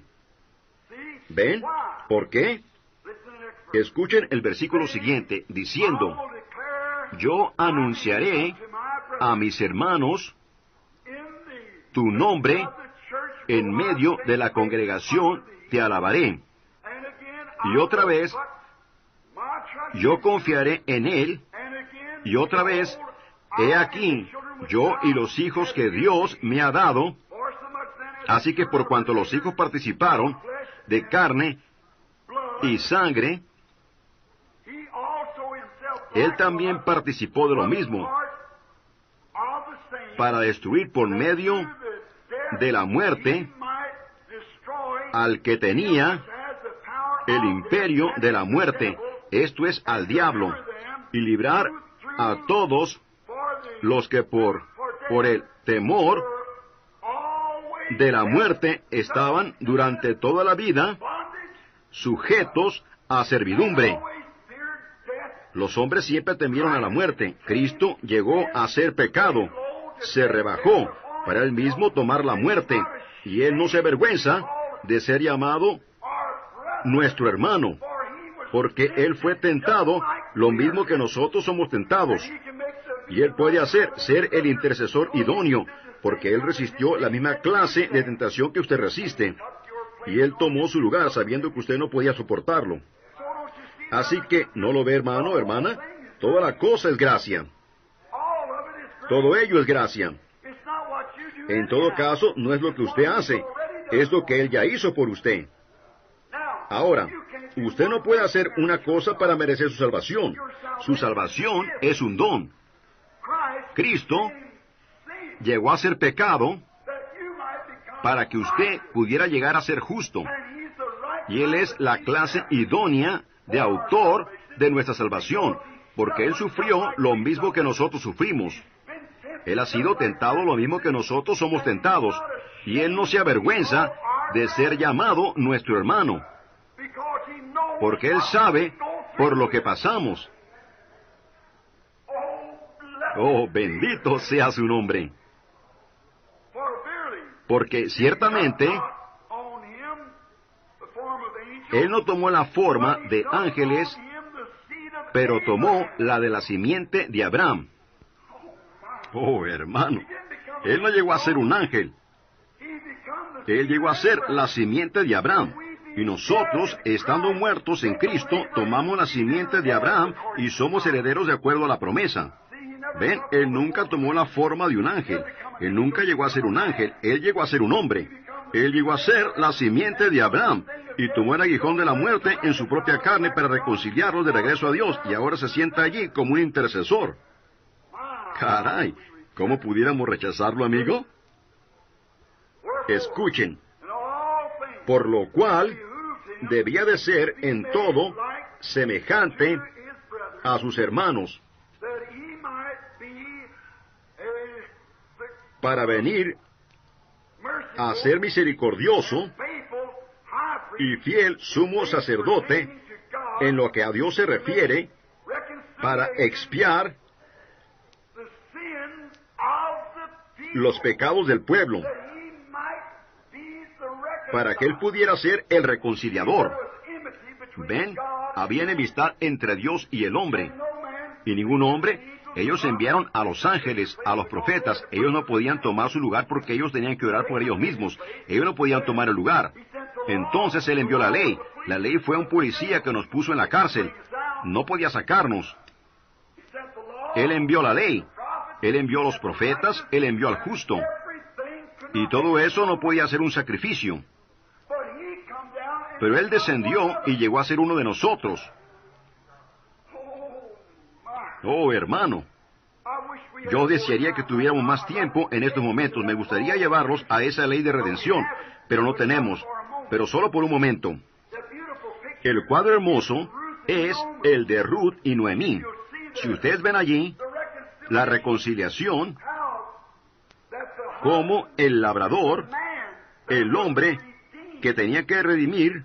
[SPEAKER 1] ¿Ven? ¿Por qué? Escuchen el versículo siguiente, diciendo, yo anunciaré a mis hermanos tu nombre en medio de la congregación, te alabaré. Y otra vez, yo confiaré en él, y otra vez, he aquí, yo y los hijos que Dios me ha dado. Así que por cuanto los hijos participaron de carne y sangre, Él también participó de lo mismo, para destruir por medio de la muerte al que tenía el imperio de la muerte, esto es, al diablo, y librar a todos los que por, por el temor de la muerte estaban durante toda la vida sujetos a servidumbre. Los hombres siempre temieron a la muerte. Cristo llegó a ser pecado, se rebajó para Él mismo tomar la muerte, y Él no se avergüenza de ser llamado nuestro hermano, porque Él fue tentado lo mismo que nosotros somos tentados, y Él puede hacer ser el intercesor idóneo, porque Él resistió la misma clase de tentación que usted resiste, y Él tomó su lugar sabiendo que usted no podía soportarlo. Así que, ¿no lo ve, hermano, hermana? Toda la cosa es gracia. Todo ello es gracia. En todo caso, no es lo que usted hace, es lo que Él ya hizo por usted. Ahora, usted no puede hacer una cosa para merecer su salvación. Su salvación es un don. Cristo llegó a ser pecado para que usted pudiera llegar a ser justo. Y Él es la clase idónea de autor de nuestra salvación, porque Él sufrió lo mismo que nosotros sufrimos. Él ha sido tentado lo mismo que nosotros somos tentados, y Él no se avergüenza de ser llamado nuestro hermano, porque Él sabe por lo que pasamos. Oh, bendito sea su nombre. Porque ciertamente Él no tomó la forma de ángeles, pero tomó la de la simiente de Abraham. Oh, hermano, Él no llegó a ser un ángel. Él llegó a ser la simiente de Abraham. Y nosotros, estando muertos en Cristo, tomamos la simiente de Abraham y somos herederos de acuerdo a la promesa. Ven, Él nunca tomó la forma de un ángel. Él nunca llegó a ser un ángel. Él llegó a ser un hombre. Él llegó a ser la simiente de Abraham y tomó el aguijón de la muerte en su propia carne para reconciliarlos de regreso a Dios, y ahora se sienta allí como un intercesor. Caray, ¿cómo pudiéramos rechazarlo, amigo? Escuchen, por lo cual debía de ser en todo semejante a sus hermanos, para venir a ser misericordioso y fiel sumo sacerdote en lo que a Dios se refiere, para expiar los pecados del pueblo, para que Él pudiera ser el reconciliador. Ven, había enemistad entre Dios y el hombre, y ningún hombre. Ellos enviaron a los ángeles, a los profetas. Ellos no podían tomar su lugar porque ellos tenían que orar por ellos mismos. Ellos no podían tomar el lugar. Entonces Él envió la ley. La ley fue un policía que nos puso en la cárcel. No podía sacarnos. Él envió la ley. Él envió a los profetas. Él envió al justo. Y todo eso no podía ser un sacrificio. Pero Él descendió y llegó a ser uno de nosotros. Oh, hermano, yo desearía que tuviéramos más tiempo en estos momentos. Me gustaría llevarlos a esa ley de redención, pero no tenemos. Pero solo por un momento. El cuadro hermoso es el de Ruth y Noemí. Si ustedes ven allí, la reconciliación, como el labrador, el hombre que tenía que redimir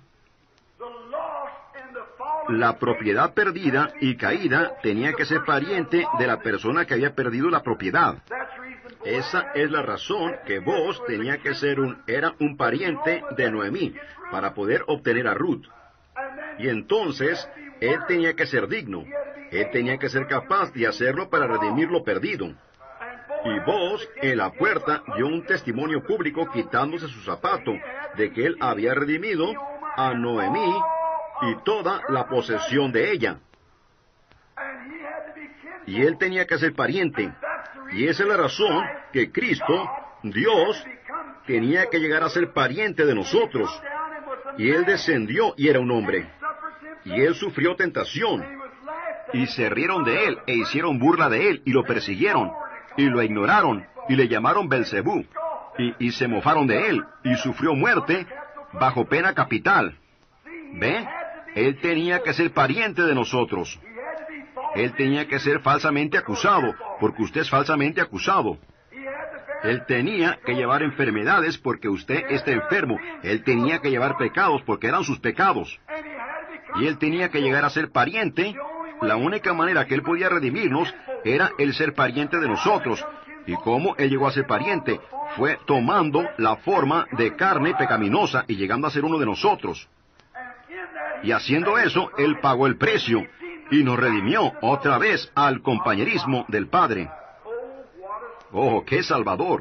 [SPEAKER 1] la propiedad perdida y caída, tenía que ser pariente de la persona que había perdido la propiedad. Esa es la razón que vos tenía que ser un, era un pariente de Noemí, para poder obtener a Ruth. Y entonces, él tenía que ser digno. Él tenía que ser capaz de hacerlo para redimir lo perdido. Y vos, en la puerta, dio un testimonio público quitándose su zapato, de que él había redimido a Noemí y toda la posesión de ella. Y él tenía que ser pariente. Y esa es la razón que Cristo, Dios, tenía que llegar a ser pariente de nosotros. Y Él descendió y era un hombre. Y Él sufrió tentación. Y se rieron de Él e hicieron burla de Él y lo persiguieron. Y lo ignoraron y le llamaron Belcebú. Y, y se mofaron de Él y sufrió muerte bajo pena capital. ¿Ve? Él tenía que ser pariente de nosotros. Él tenía que ser falsamente acusado, porque usted es falsamente acusado. Él tenía que llevar enfermedades porque usted está enfermo. Él tenía que llevar pecados porque eran sus pecados. Y Él tenía que llegar a ser pariente. La única manera que Él podía redimirnos era el ser pariente de nosotros. ¿Y cómo Él llegó a ser pariente? Fue tomando la forma de carne pecaminosa y llegando a ser uno de nosotros. Y haciendo eso, Él pagó el precio y nos redimió otra vez al compañerismo del Padre. ¡Oh, qué Salvador!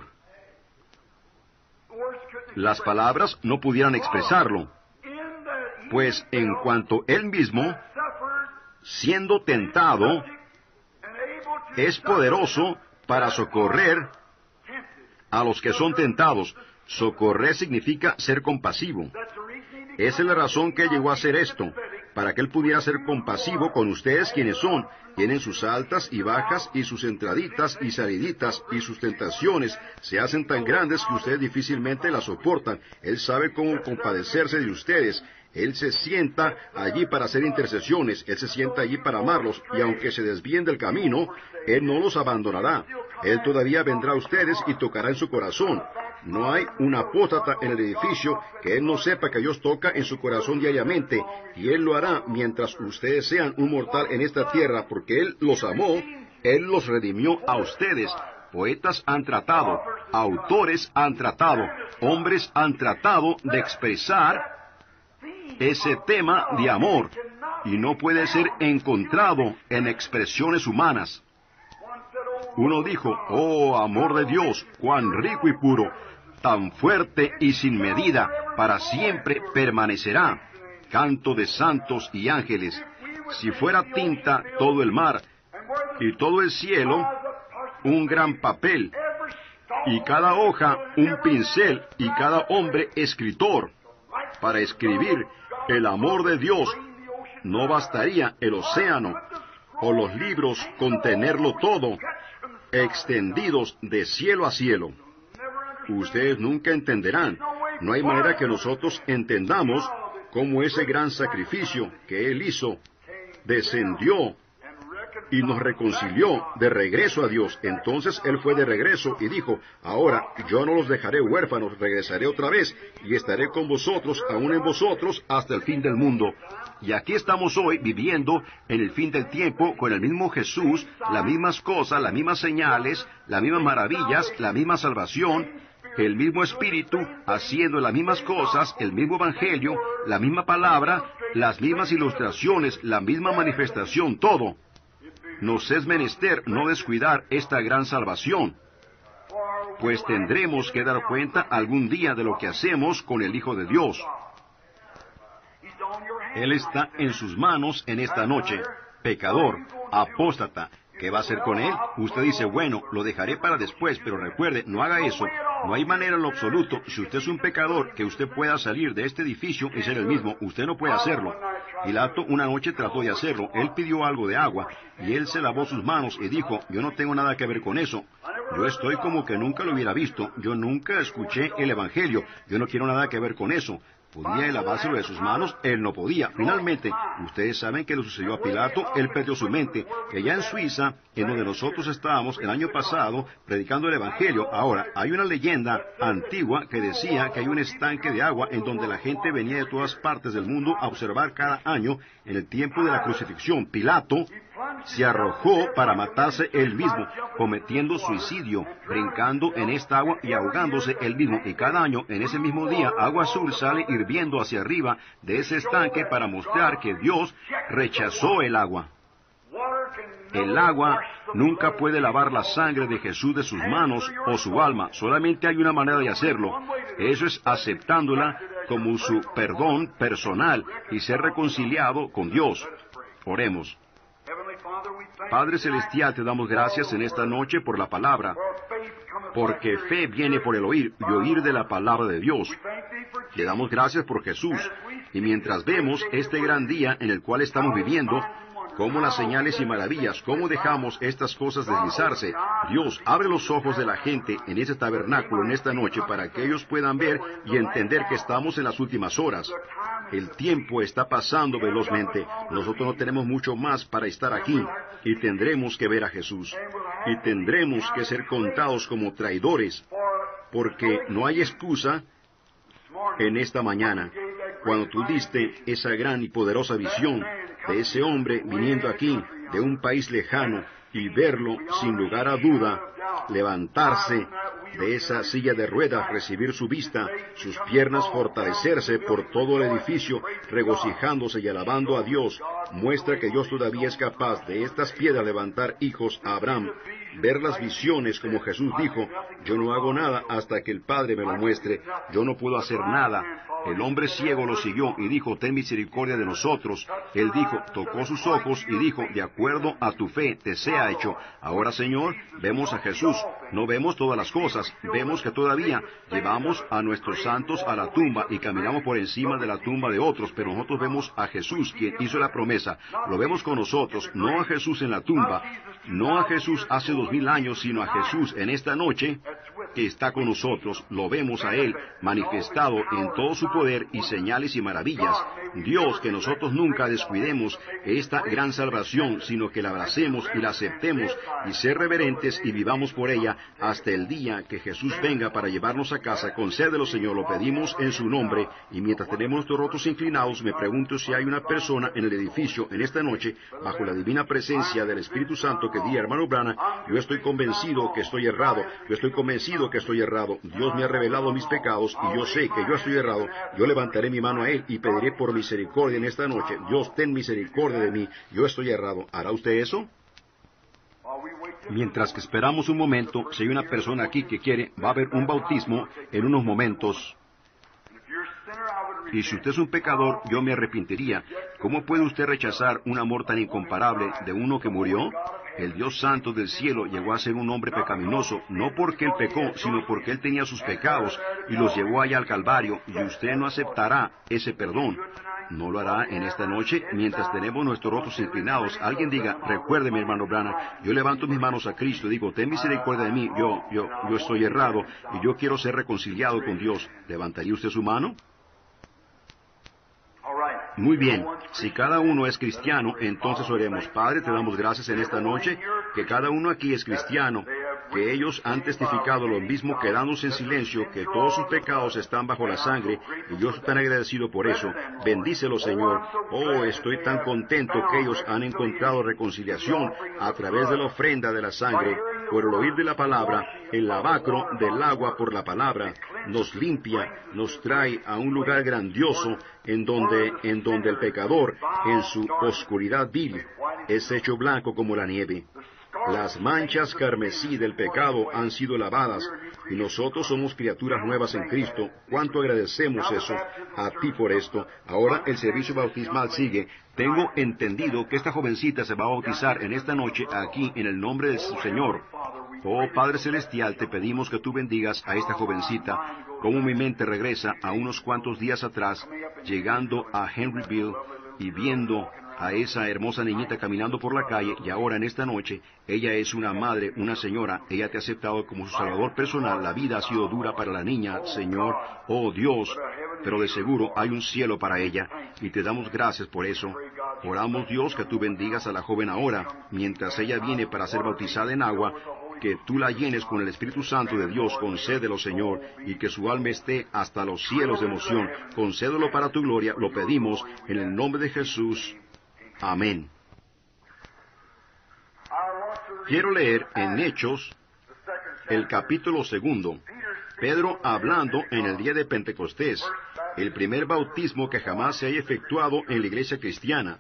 [SPEAKER 1] Las palabras no pudieran expresarlo, pues en cuanto Él mismo, siendo tentado, es poderoso para socorrer a los que son tentados. Socorrer significa ser compasivo. Esa es la razón que Él llegó a hacer esto, para que Él pudiera ser compasivo con ustedes quienes son. Tienen sus altas y bajas y sus entraditas y saliditas y sus tentaciones se hacen tan grandes que ustedes difícilmente las soportan. Él sabe cómo compadecerse de ustedes. Él se sienta allí para hacer intercesiones, Él se sienta allí para amarlos, y aunque se desvíen del camino, Él no los abandonará. Él todavía vendrá a ustedes y tocará en su corazón. No hay un apóstata en el edificio que Él no sepa que Dios toca en su corazón diariamente, y Él lo hará mientras ustedes sean un mortal en esta tierra, porque Él los amó, Él los redimió a ustedes. Poetas han tratado, autores han tratado, hombres han tratado de expresar ese tema de amor, y no puede ser encontrado en expresiones humanas. Uno dijo, oh amor de Dios, cuán rico y puro, tan fuerte y sin medida, para siempre permanecerá. Canto de santos y ángeles. Si fuera tinta todo el mar, y todo el cielo un gran papel, y cada hoja un pincel, y cada hombre escritor, para escribir el amor de Dios, no bastaría el océano o los libros contenerlo todo, extendidos de cielo a cielo. Ustedes nunca entenderán. No hay manera que nosotros entendamos cómo ese gran sacrificio que Él hizo descendió y nos reconcilió de regreso a Dios. Entonces Él fue de regreso y dijo, ahora yo no los dejaré huérfanos, regresaré otra vez y estaré con vosotros, aún en vosotros, hasta el fin del mundo. Y aquí estamos hoy viviendo en el fin del tiempo con el mismo Jesús, las mismas cosas, las mismas señales, las mismas maravillas, la misma salvación, el mismo Espíritu, haciendo las mismas cosas, el mismo Evangelio, la misma palabra, las mismas ilustraciones, la misma manifestación, todo. Nos es menester no descuidar esta gran salvación, pues tendremos que dar cuenta algún día de lo que hacemos con el Hijo de Dios. Él está en sus manos en esta noche, pecador, apóstata. ¿Qué va a hacer con él? Usted dice, bueno, lo dejaré para después, pero recuerde, no haga eso. No hay manera en lo absoluto, si usted es un pecador, que usted pueda salir de este edificio y ser el mismo. Usted no puede hacerlo. Pilato una noche trató de hacerlo. Él pidió algo de agua, y él se lavó sus manos y dijo, yo no tengo nada que ver con eso. Yo estoy como que nunca lo hubiera visto. Yo nunca escuché el Evangelio. Yo no quiero nada que ver con eso. ¿Podía él lavárselo de sus manos? Él no podía. Finalmente, ustedes saben que le sucedió a Pilato. Él perdió su mente. Que allá en Suiza, en donde nosotros estábamos el año pasado, predicando el Evangelio. Ahora, hay una leyenda antigua que decía que hay un estanque de agua en donde la gente venía de todas partes del mundo a observar cada año en el tiempo de la crucifixión. Pilato se arrojó para matarse él mismo, cometiendo suicidio, brincando en esta agua y ahogándose él mismo. Y cada año, en ese mismo día, agua azul sale hirviendo hacia arriba de ese estanque para mostrar que Dios rechazó el agua. El agua nunca puede lavar la sangre de Jesús de sus manos o su alma. Solamente hay una manera de hacerlo. Eso es aceptándola como su perdón personal y ser reconciliado con Dios. Oremos. Padre Celestial, te damos gracias en esta noche por la palabra, porque fe viene por el oír, y oír de la palabra de Dios. Le damos gracias por Jesús, y mientras vemos este gran día en el cual estamos viviendo, cómo las señales y maravillas, cómo dejamos estas cosas deslizarse, Dios, abre los ojos de la gente en ese tabernáculo en esta noche para que ellos puedan ver y entender que estamos en las últimas horas. El tiempo está pasando velozmente. Nosotros no tenemos mucho más para estar aquí, y tendremos que ver a Jesús. Y tendremos que ser contados como traidores, porque no hay excusa en esta mañana, cuando tú diste esa gran y poderosa visión de ese hombre viniendo aquí de un país lejano y verlo sin lugar a duda levantarse de esa silla de ruedas, recibir su vista, sus piernas fortalecerse por todo el edificio, regocijándose y alabando a Dios, muestra que Dios todavía es capaz de estas piedras levantar hijos a Abraham. Ver las visiones como Jesús dijo, yo no hago nada hasta que el Padre me lo muestre, yo no puedo hacer nada. El hombre ciego lo siguió y dijo, ten misericordia de nosotros. Él dijo, tocó sus ojos y dijo, de acuerdo a tu fe te sea hecho. Ahora, Señor, vemos a Jesús, no vemos todas las cosas, vemos que todavía llevamos a nuestros santos a la tumba y caminamos por encima de la tumba de otros, pero nosotros vemos a Jesús, quien hizo la promesa. Lo vemos con nosotros, no a Jesús en la tumba, no a Jesús hace dos mil años, sino a Jesús en esta noche, que está con nosotros. Lo vemos a Él manifestado en todo su poder y señales y maravillas. Dios, que nosotros nunca descuidemos esta gran salvación, sino que la abracemos y la aceptemos y ser reverentes y vivamos por ella hasta el día que Jesús venga para llevarnos a casa. Concédelo, Señor, lo pedimos en su nombre. Y mientras tenemos nuestros rostros inclinados, me pregunto si hay una persona en el edificio en esta noche, bajo la divina presencia del Espíritu Santo, que diga, hermano Branham, yo estoy convencido que estoy errado, yo estoy convencido que estoy errado, Dios me ha revelado mis pecados y yo sé que yo estoy errado. Yo levantaré mi mano a Él y pediré por misericordia en esta noche. Dios, ten misericordia de mí, yo estoy errado. ¿Hará usted eso? Mientras que esperamos un momento, si hay una persona aquí que quiere, va a haber un bautismo en unos momentos. Y si usted es un pecador, yo me arrepentiría. ¿Cómo puede usted rechazar un amor tan incomparable de uno que murió? El Dios Santo del cielo llegó a ser un hombre pecaminoso, no porque él pecó, sino porque él tenía sus pecados y los llevó allá al Calvario, y usted no aceptará ese perdón. ¿No lo hará en esta noche mientras tenemos nuestros rostros inclinados? Alguien diga, recuérdeme, hermano Branham, yo levanto mis manos a Cristo y digo, ten misericordia de mí, yo, yo, yo estoy errado y yo quiero ser reconciliado con Dios. ¿Levantaría usted su mano? Muy bien, si cada uno es cristiano, entonces oremos. Padre, te damos gracias en esta noche, que cada uno aquí es cristiano, que ellos han testificado lo mismo quedándose en silencio, que todos sus pecados están bajo la sangre, y yo estoy tan agradecido por eso. Bendícelo, Señor. Oh, estoy tan contento que ellos han encontrado reconciliación a través de la ofrenda de la sangre, por el oír de la palabra. El lavacro del agua por la palabra nos limpia, nos trae a un lugar grandioso en donde, en donde el pecador, en su oscuridad vil, es hecho blanco como la nieve. Las manchas carmesí del pecado han sido lavadas, y nosotros somos criaturas nuevas en Cristo. ¿Cuánto agradecemos eso a ti por esto? Ahora el servicio bautismal sigue. Tengo entendido que esta jovencita se va a bautizar en esta noche aquí en el nombre de su Señor. Oh Padre Celestial, te pedimos que tú bendigas a esta jovencita, como mi mente regresa a unos cuantos días atrás, llegando a Henryville y viendo a esa hermosa niñita caminando por la calle, y ahora en esta noche, ella es una madre, una señora, ella te ha aceptado como su salvador personal. La vida ha sido dura para la niña, Señor, oh Dios, pero de seguro hay un cielo para ella, y te damos gracias por eso. Oramos, Dios, que tú bendigas a la joven ahora, mientras ella viene para ser bautizada en agua, que tú la llenes con el Espíritu Santo de Dios. Concédelo, Señor, y que su alma esté hasta los cielos de emoción. Concédelo para tu gloria, lo pedimos en el nombre de Jesús. Amén. Quiero leer en Hechos, el capítulo segundo, Pedro hablando en el día de Pentecostés, el primer bautismo que jamás se haya efectuado en la iglesia cristiana.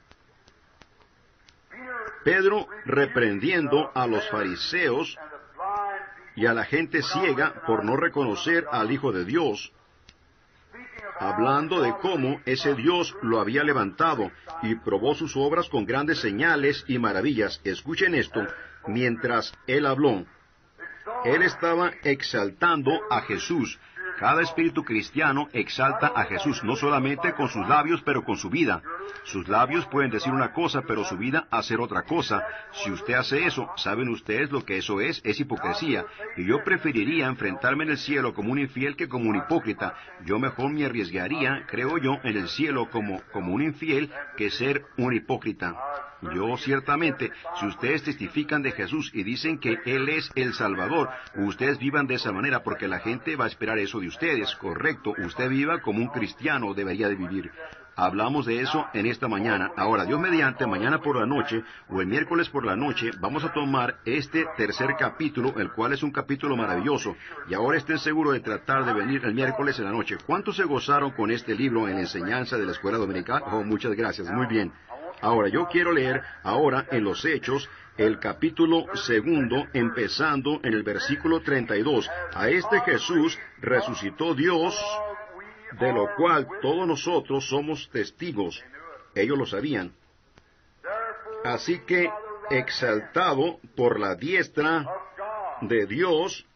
[SPEAKER 1] Pedro reprendiendo a los fariseos y a la gente ciega por no reconocer al Hijo de Dios, hablando de cómo ese Dios lo había levantado y probó sus obras con grandes señales y maravillas. Escuchen esto, mientras él habló, él estaba exaltando a Jesús. Cada espíritu cristiano exalta a Jesús, no solamente con sus labios, pero con su vida. Sus labios pueden decir una cosa, pero su vida hacer otra cosa. Si usted hace eso, ¿saben ustedes lo que eso es? Es hipocresía. Y yo preferiría enfrentarme en el cielo como un infiel que como un hipócrita. Yo mejor me arriesgaría, creo yo, en el cielo como, como un infiel que ser un hipócrita. Yo ciertamente, si ustedes testifican de Jesús y dicen que Él es el Salvador, ustedes vivan de esa manera porque la gente va a esperar eso de ustedes, correcto. Usted viva como un cristiano debería de vivir. Hablamos de eso en esta mañana. Ahora, Dios mediante, mañana por la noche o el miércoles por la noche, vamos a tomar este tercer capítulo, el cual es un capítulo maravilloso. Y ahora estén seguros de tratar de venir el miércoles en la noche. ¿Cuántos se gozaron con este libro en la enseñanza de la escuela dominical? Oh, muchas gracias. Muy bien. Ahora, yo quiero leer ahora en los Hechos el capítulo segundo, empezando en el versículo treinta y dos. A este Jesús resucitó Dios, de lo cual todos nosotros somos testigos. Ellos lo sabían. Así que, exaltado por la diestra de Dios,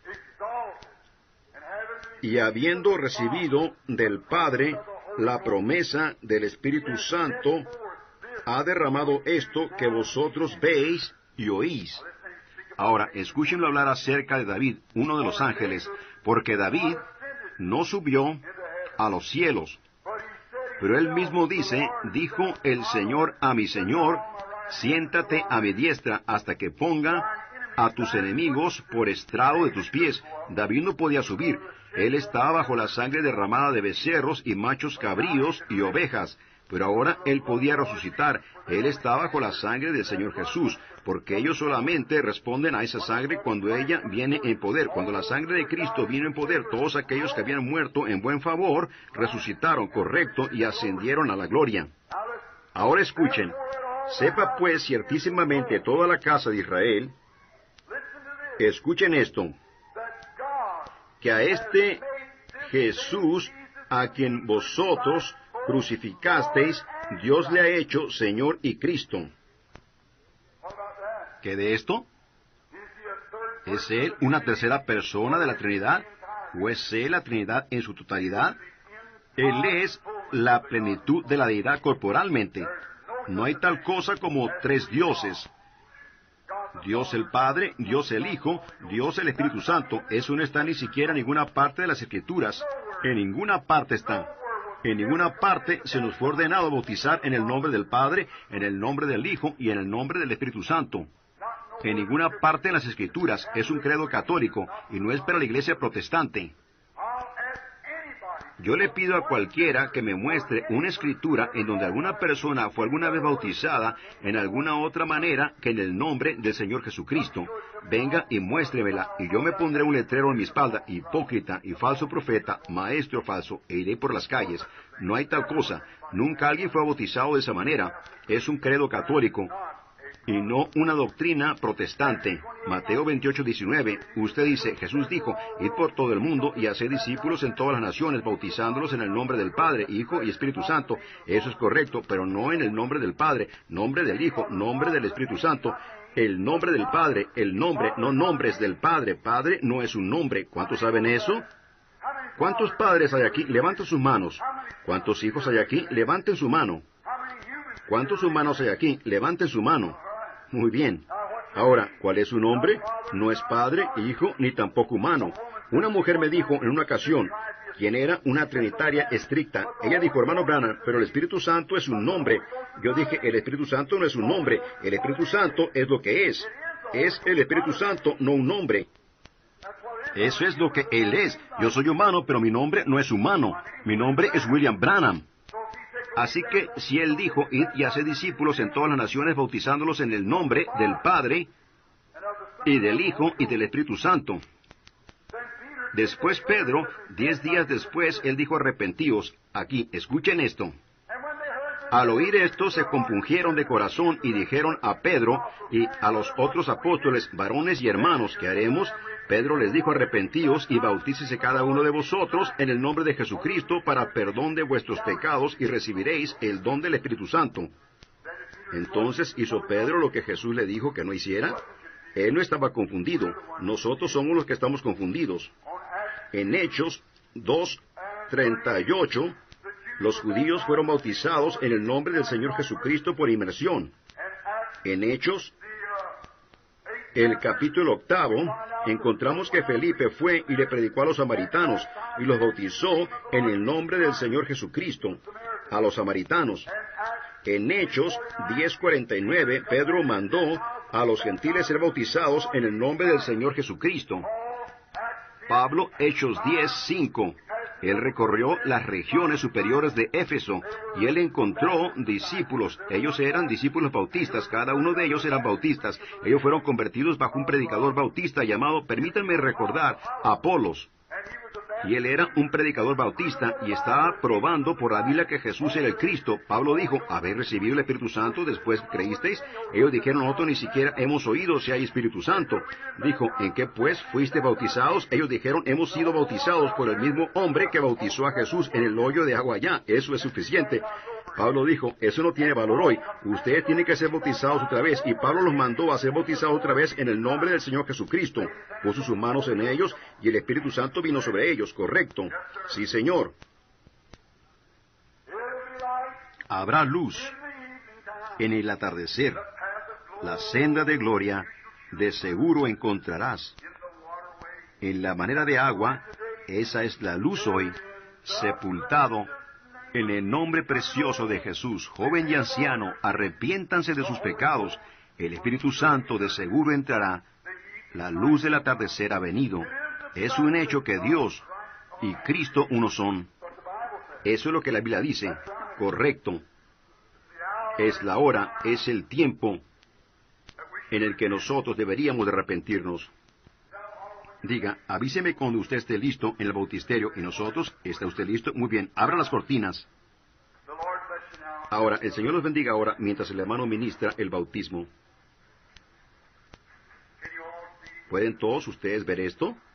[SPEAKER 1] y habiendo recibido del Padre la promesa del Espíritu Santo, ha derramado esto que vosotros veis y oís. Ahora, escúchenlo hablar acerca de David, uno de los ángeles, porque David no subió a los cielos, pero él mismo dice, dijo el Señor a mi Señor, siéntate a mi diestra hasta que ponga a tus enemigos por estrado de tus pies. David no podía subir, él estaba bajo la sangre derramada de becerros y machos cabríos y ovejas. Pero ahora él podía resucitar. Él está bajo la sangre del Señor Jesús, porque ellos solamente responden a esa sangre cuando ella viene en poder. Cuando la sangre de Cristo vino en poder, todos aquellos que habían muerto en buen favor, resucitaron, correcto, y ascendieron a la gloria. Ahora escuchen, sepa pues ciertísimamente toda la casa de Israel, escuchen esto, que a este Jesús, a quien vosotros crucificasteis, Dios le ha hecho Señor y Cristo. ¿Qué de esto? ¿Es Él una tercera persona de la Trinidad? ¿O es Él la Trinidad en su totalidad? Él es la plenitud de la deidad corporalmente. No hay tal cosa como tres dioses. Dios el Padre, Dios el Hijo, Dios el Espíritu Santo. Eso no está ni siquiera en ninguna parte de las Escrituras. En ninguna parte está. En ninguna parte se nos fue ordenado bautizar en el nombre del Padre, en el nombre del Hijo y en el nombre del Espíritu Santo. En ninguna parte de las Escrituras es un credo católico y no es para la iglesia protestante. Yo le pido a cualquiera que me muestre una escritura en donde alguna persona fue alguna vez bautizada en alguna otra manera que en el nombre del Señor Jesucristo. Venga y muéstremela, y yo me pondré un letrero en mi espalda, hipócrita y falso profeta, maestro falso, e iré por las calles. No hay tal cosa. Nunca alguien fue bautizado de esa manera. Es un credo católico y no una doctrina protestante. Mateo veintiocho, diecinueve, usted dice, Jesús dijo, id por todo el mundo y haced discípulos en todas las naciones, bautizándolos en el nombre del Padre, Hijo y Espíritu Santo. Eso es correcto, pero no en el nombre del Padre, nombre del Hijo, nombre del Espíritu Santo. El nombre del Padre, el nombre, no nombres del Padre. Padre no es un nombre. ¿Cuántos saben eso? ¿Cuántos padres hay aquí? Levanten sus manos. ¿Cuántos hijos hay aquí? Levanten su mano. ¿Cuántos humanos hay aquí? Levanten su mano. Muy bien. Ahora, ¿cuál es su nombre? No es Padre, Hijo, ni tampoco humano. Una mujer me dijo en una ocasión, quien era una trinitaria estricta. Ella dijo, hermano Branham, pero el Espíritu Santo es un nombre. Yo dije, el Espíritu Santo no es un nombre. El Espíritu Santo es lo que es. Es el Espíritu Santo, no un nombre. Eso es lo que Él es. Yo soy humano, pero mi nombre no es humano. Mi nombre es William Branham. Así que, si Él dijo, id y haced discípulos en todas las naciones, bautizándolos en el nombre del Padre, y del Hijo, y del Espíritu Santo. Después Pedro, diez días después, él dijo, arrepentíos. Aquí, escuchen esto. Al oír esto, se compungieron de corazón y dijeron a Pedro y a los otros apóstoles, varones y hermanos, ¿qué haremos? Pedro les dijo, arrepentíos y bautícese cada uno de vosotros en el nombre de Jesucristo para perdón de vuestros pecados y recibiréis el don del Espíritu Santo. Entonces hizo Pedro lo que Jesús le dijo que no hiciera. Él no estaba confundido. Nosotros somos los que estamos confundidos. En Hechos dos treinta y ocho, los judíos fueron bautizados en el nombre del Señor Jesucristo por inmersión. En Hechos, el capítulo octavo, encontramos que Felipe fue y le predicó a los samaritanos y los bautizó en el nombre del Señor Jesucristo, a los samaritanos. En Hechos diez cuarenta y nueve, Pedro mandó a los gentiles ser bautizados en el nombre del Señor Jesucristo. Pablo, Hechos diez cinco. Él recorrió las regiones superiores de Éfeso y él encontró discípulos. Ellos eran discípulos bautistas, cada uno de ellos eran bautistas. Ellos fueron convertidos bajo un predicador bautista llamado, permítanme recordar, Apolos. Y él era un predicador bautista y estaba probando por la Biblia que Jesús era el Cristo. Pablo dijo, ¿habéis recibido el Espíritu Santo después que creísteis? Ellos dijeron, nosotros ni siquiera hemos oído si hay Espíritu Santo. Dijo, ¿en qué pues fuiste bautizados? Ellos dijeron, hemos sido bautizados por el mismo hombre que bautizó a Jesús en el hoyo de agua allá. Eso es suficiente. Pablo dijo, eso no tiene valor hoy. Ustedes tienen que ser bautizados otra vez. Y Pablo los mandó a ser bautizados otra vez en el nombre del Señor Jesucristo. Puso sus manos en ellos y el Espíritu Santo vino sobre ellos. Correcto. Sí, Señor. Habrá luz en el atardecer. La senda de gloria de seguro encontrarás. En la manera de agua, esa es la luz hoy, sepultado en el nombre precioso de Jesús. Joven y anciano, arrepiéntanse de sus pecados. El Espíritu Santo de seguro entrará. La luz del atardecer ha venido. Es un hecho que Dios y Cristo uno son. Eso es lo que la Biblia dice. Correcto. Es la hora, es el tiempo en el que nosotros deberíamos de arrepentirnos. Diga, avíseme cuando usted esté listo en el bautisterio. ¿Y nosotros? ¿Está usted listo? Muy bien, abra las cortinas. Ahora, el Señor los bendiga ahora mientras el hermano ministra el bautismo. ¿Pueden todos ustedes ver esto?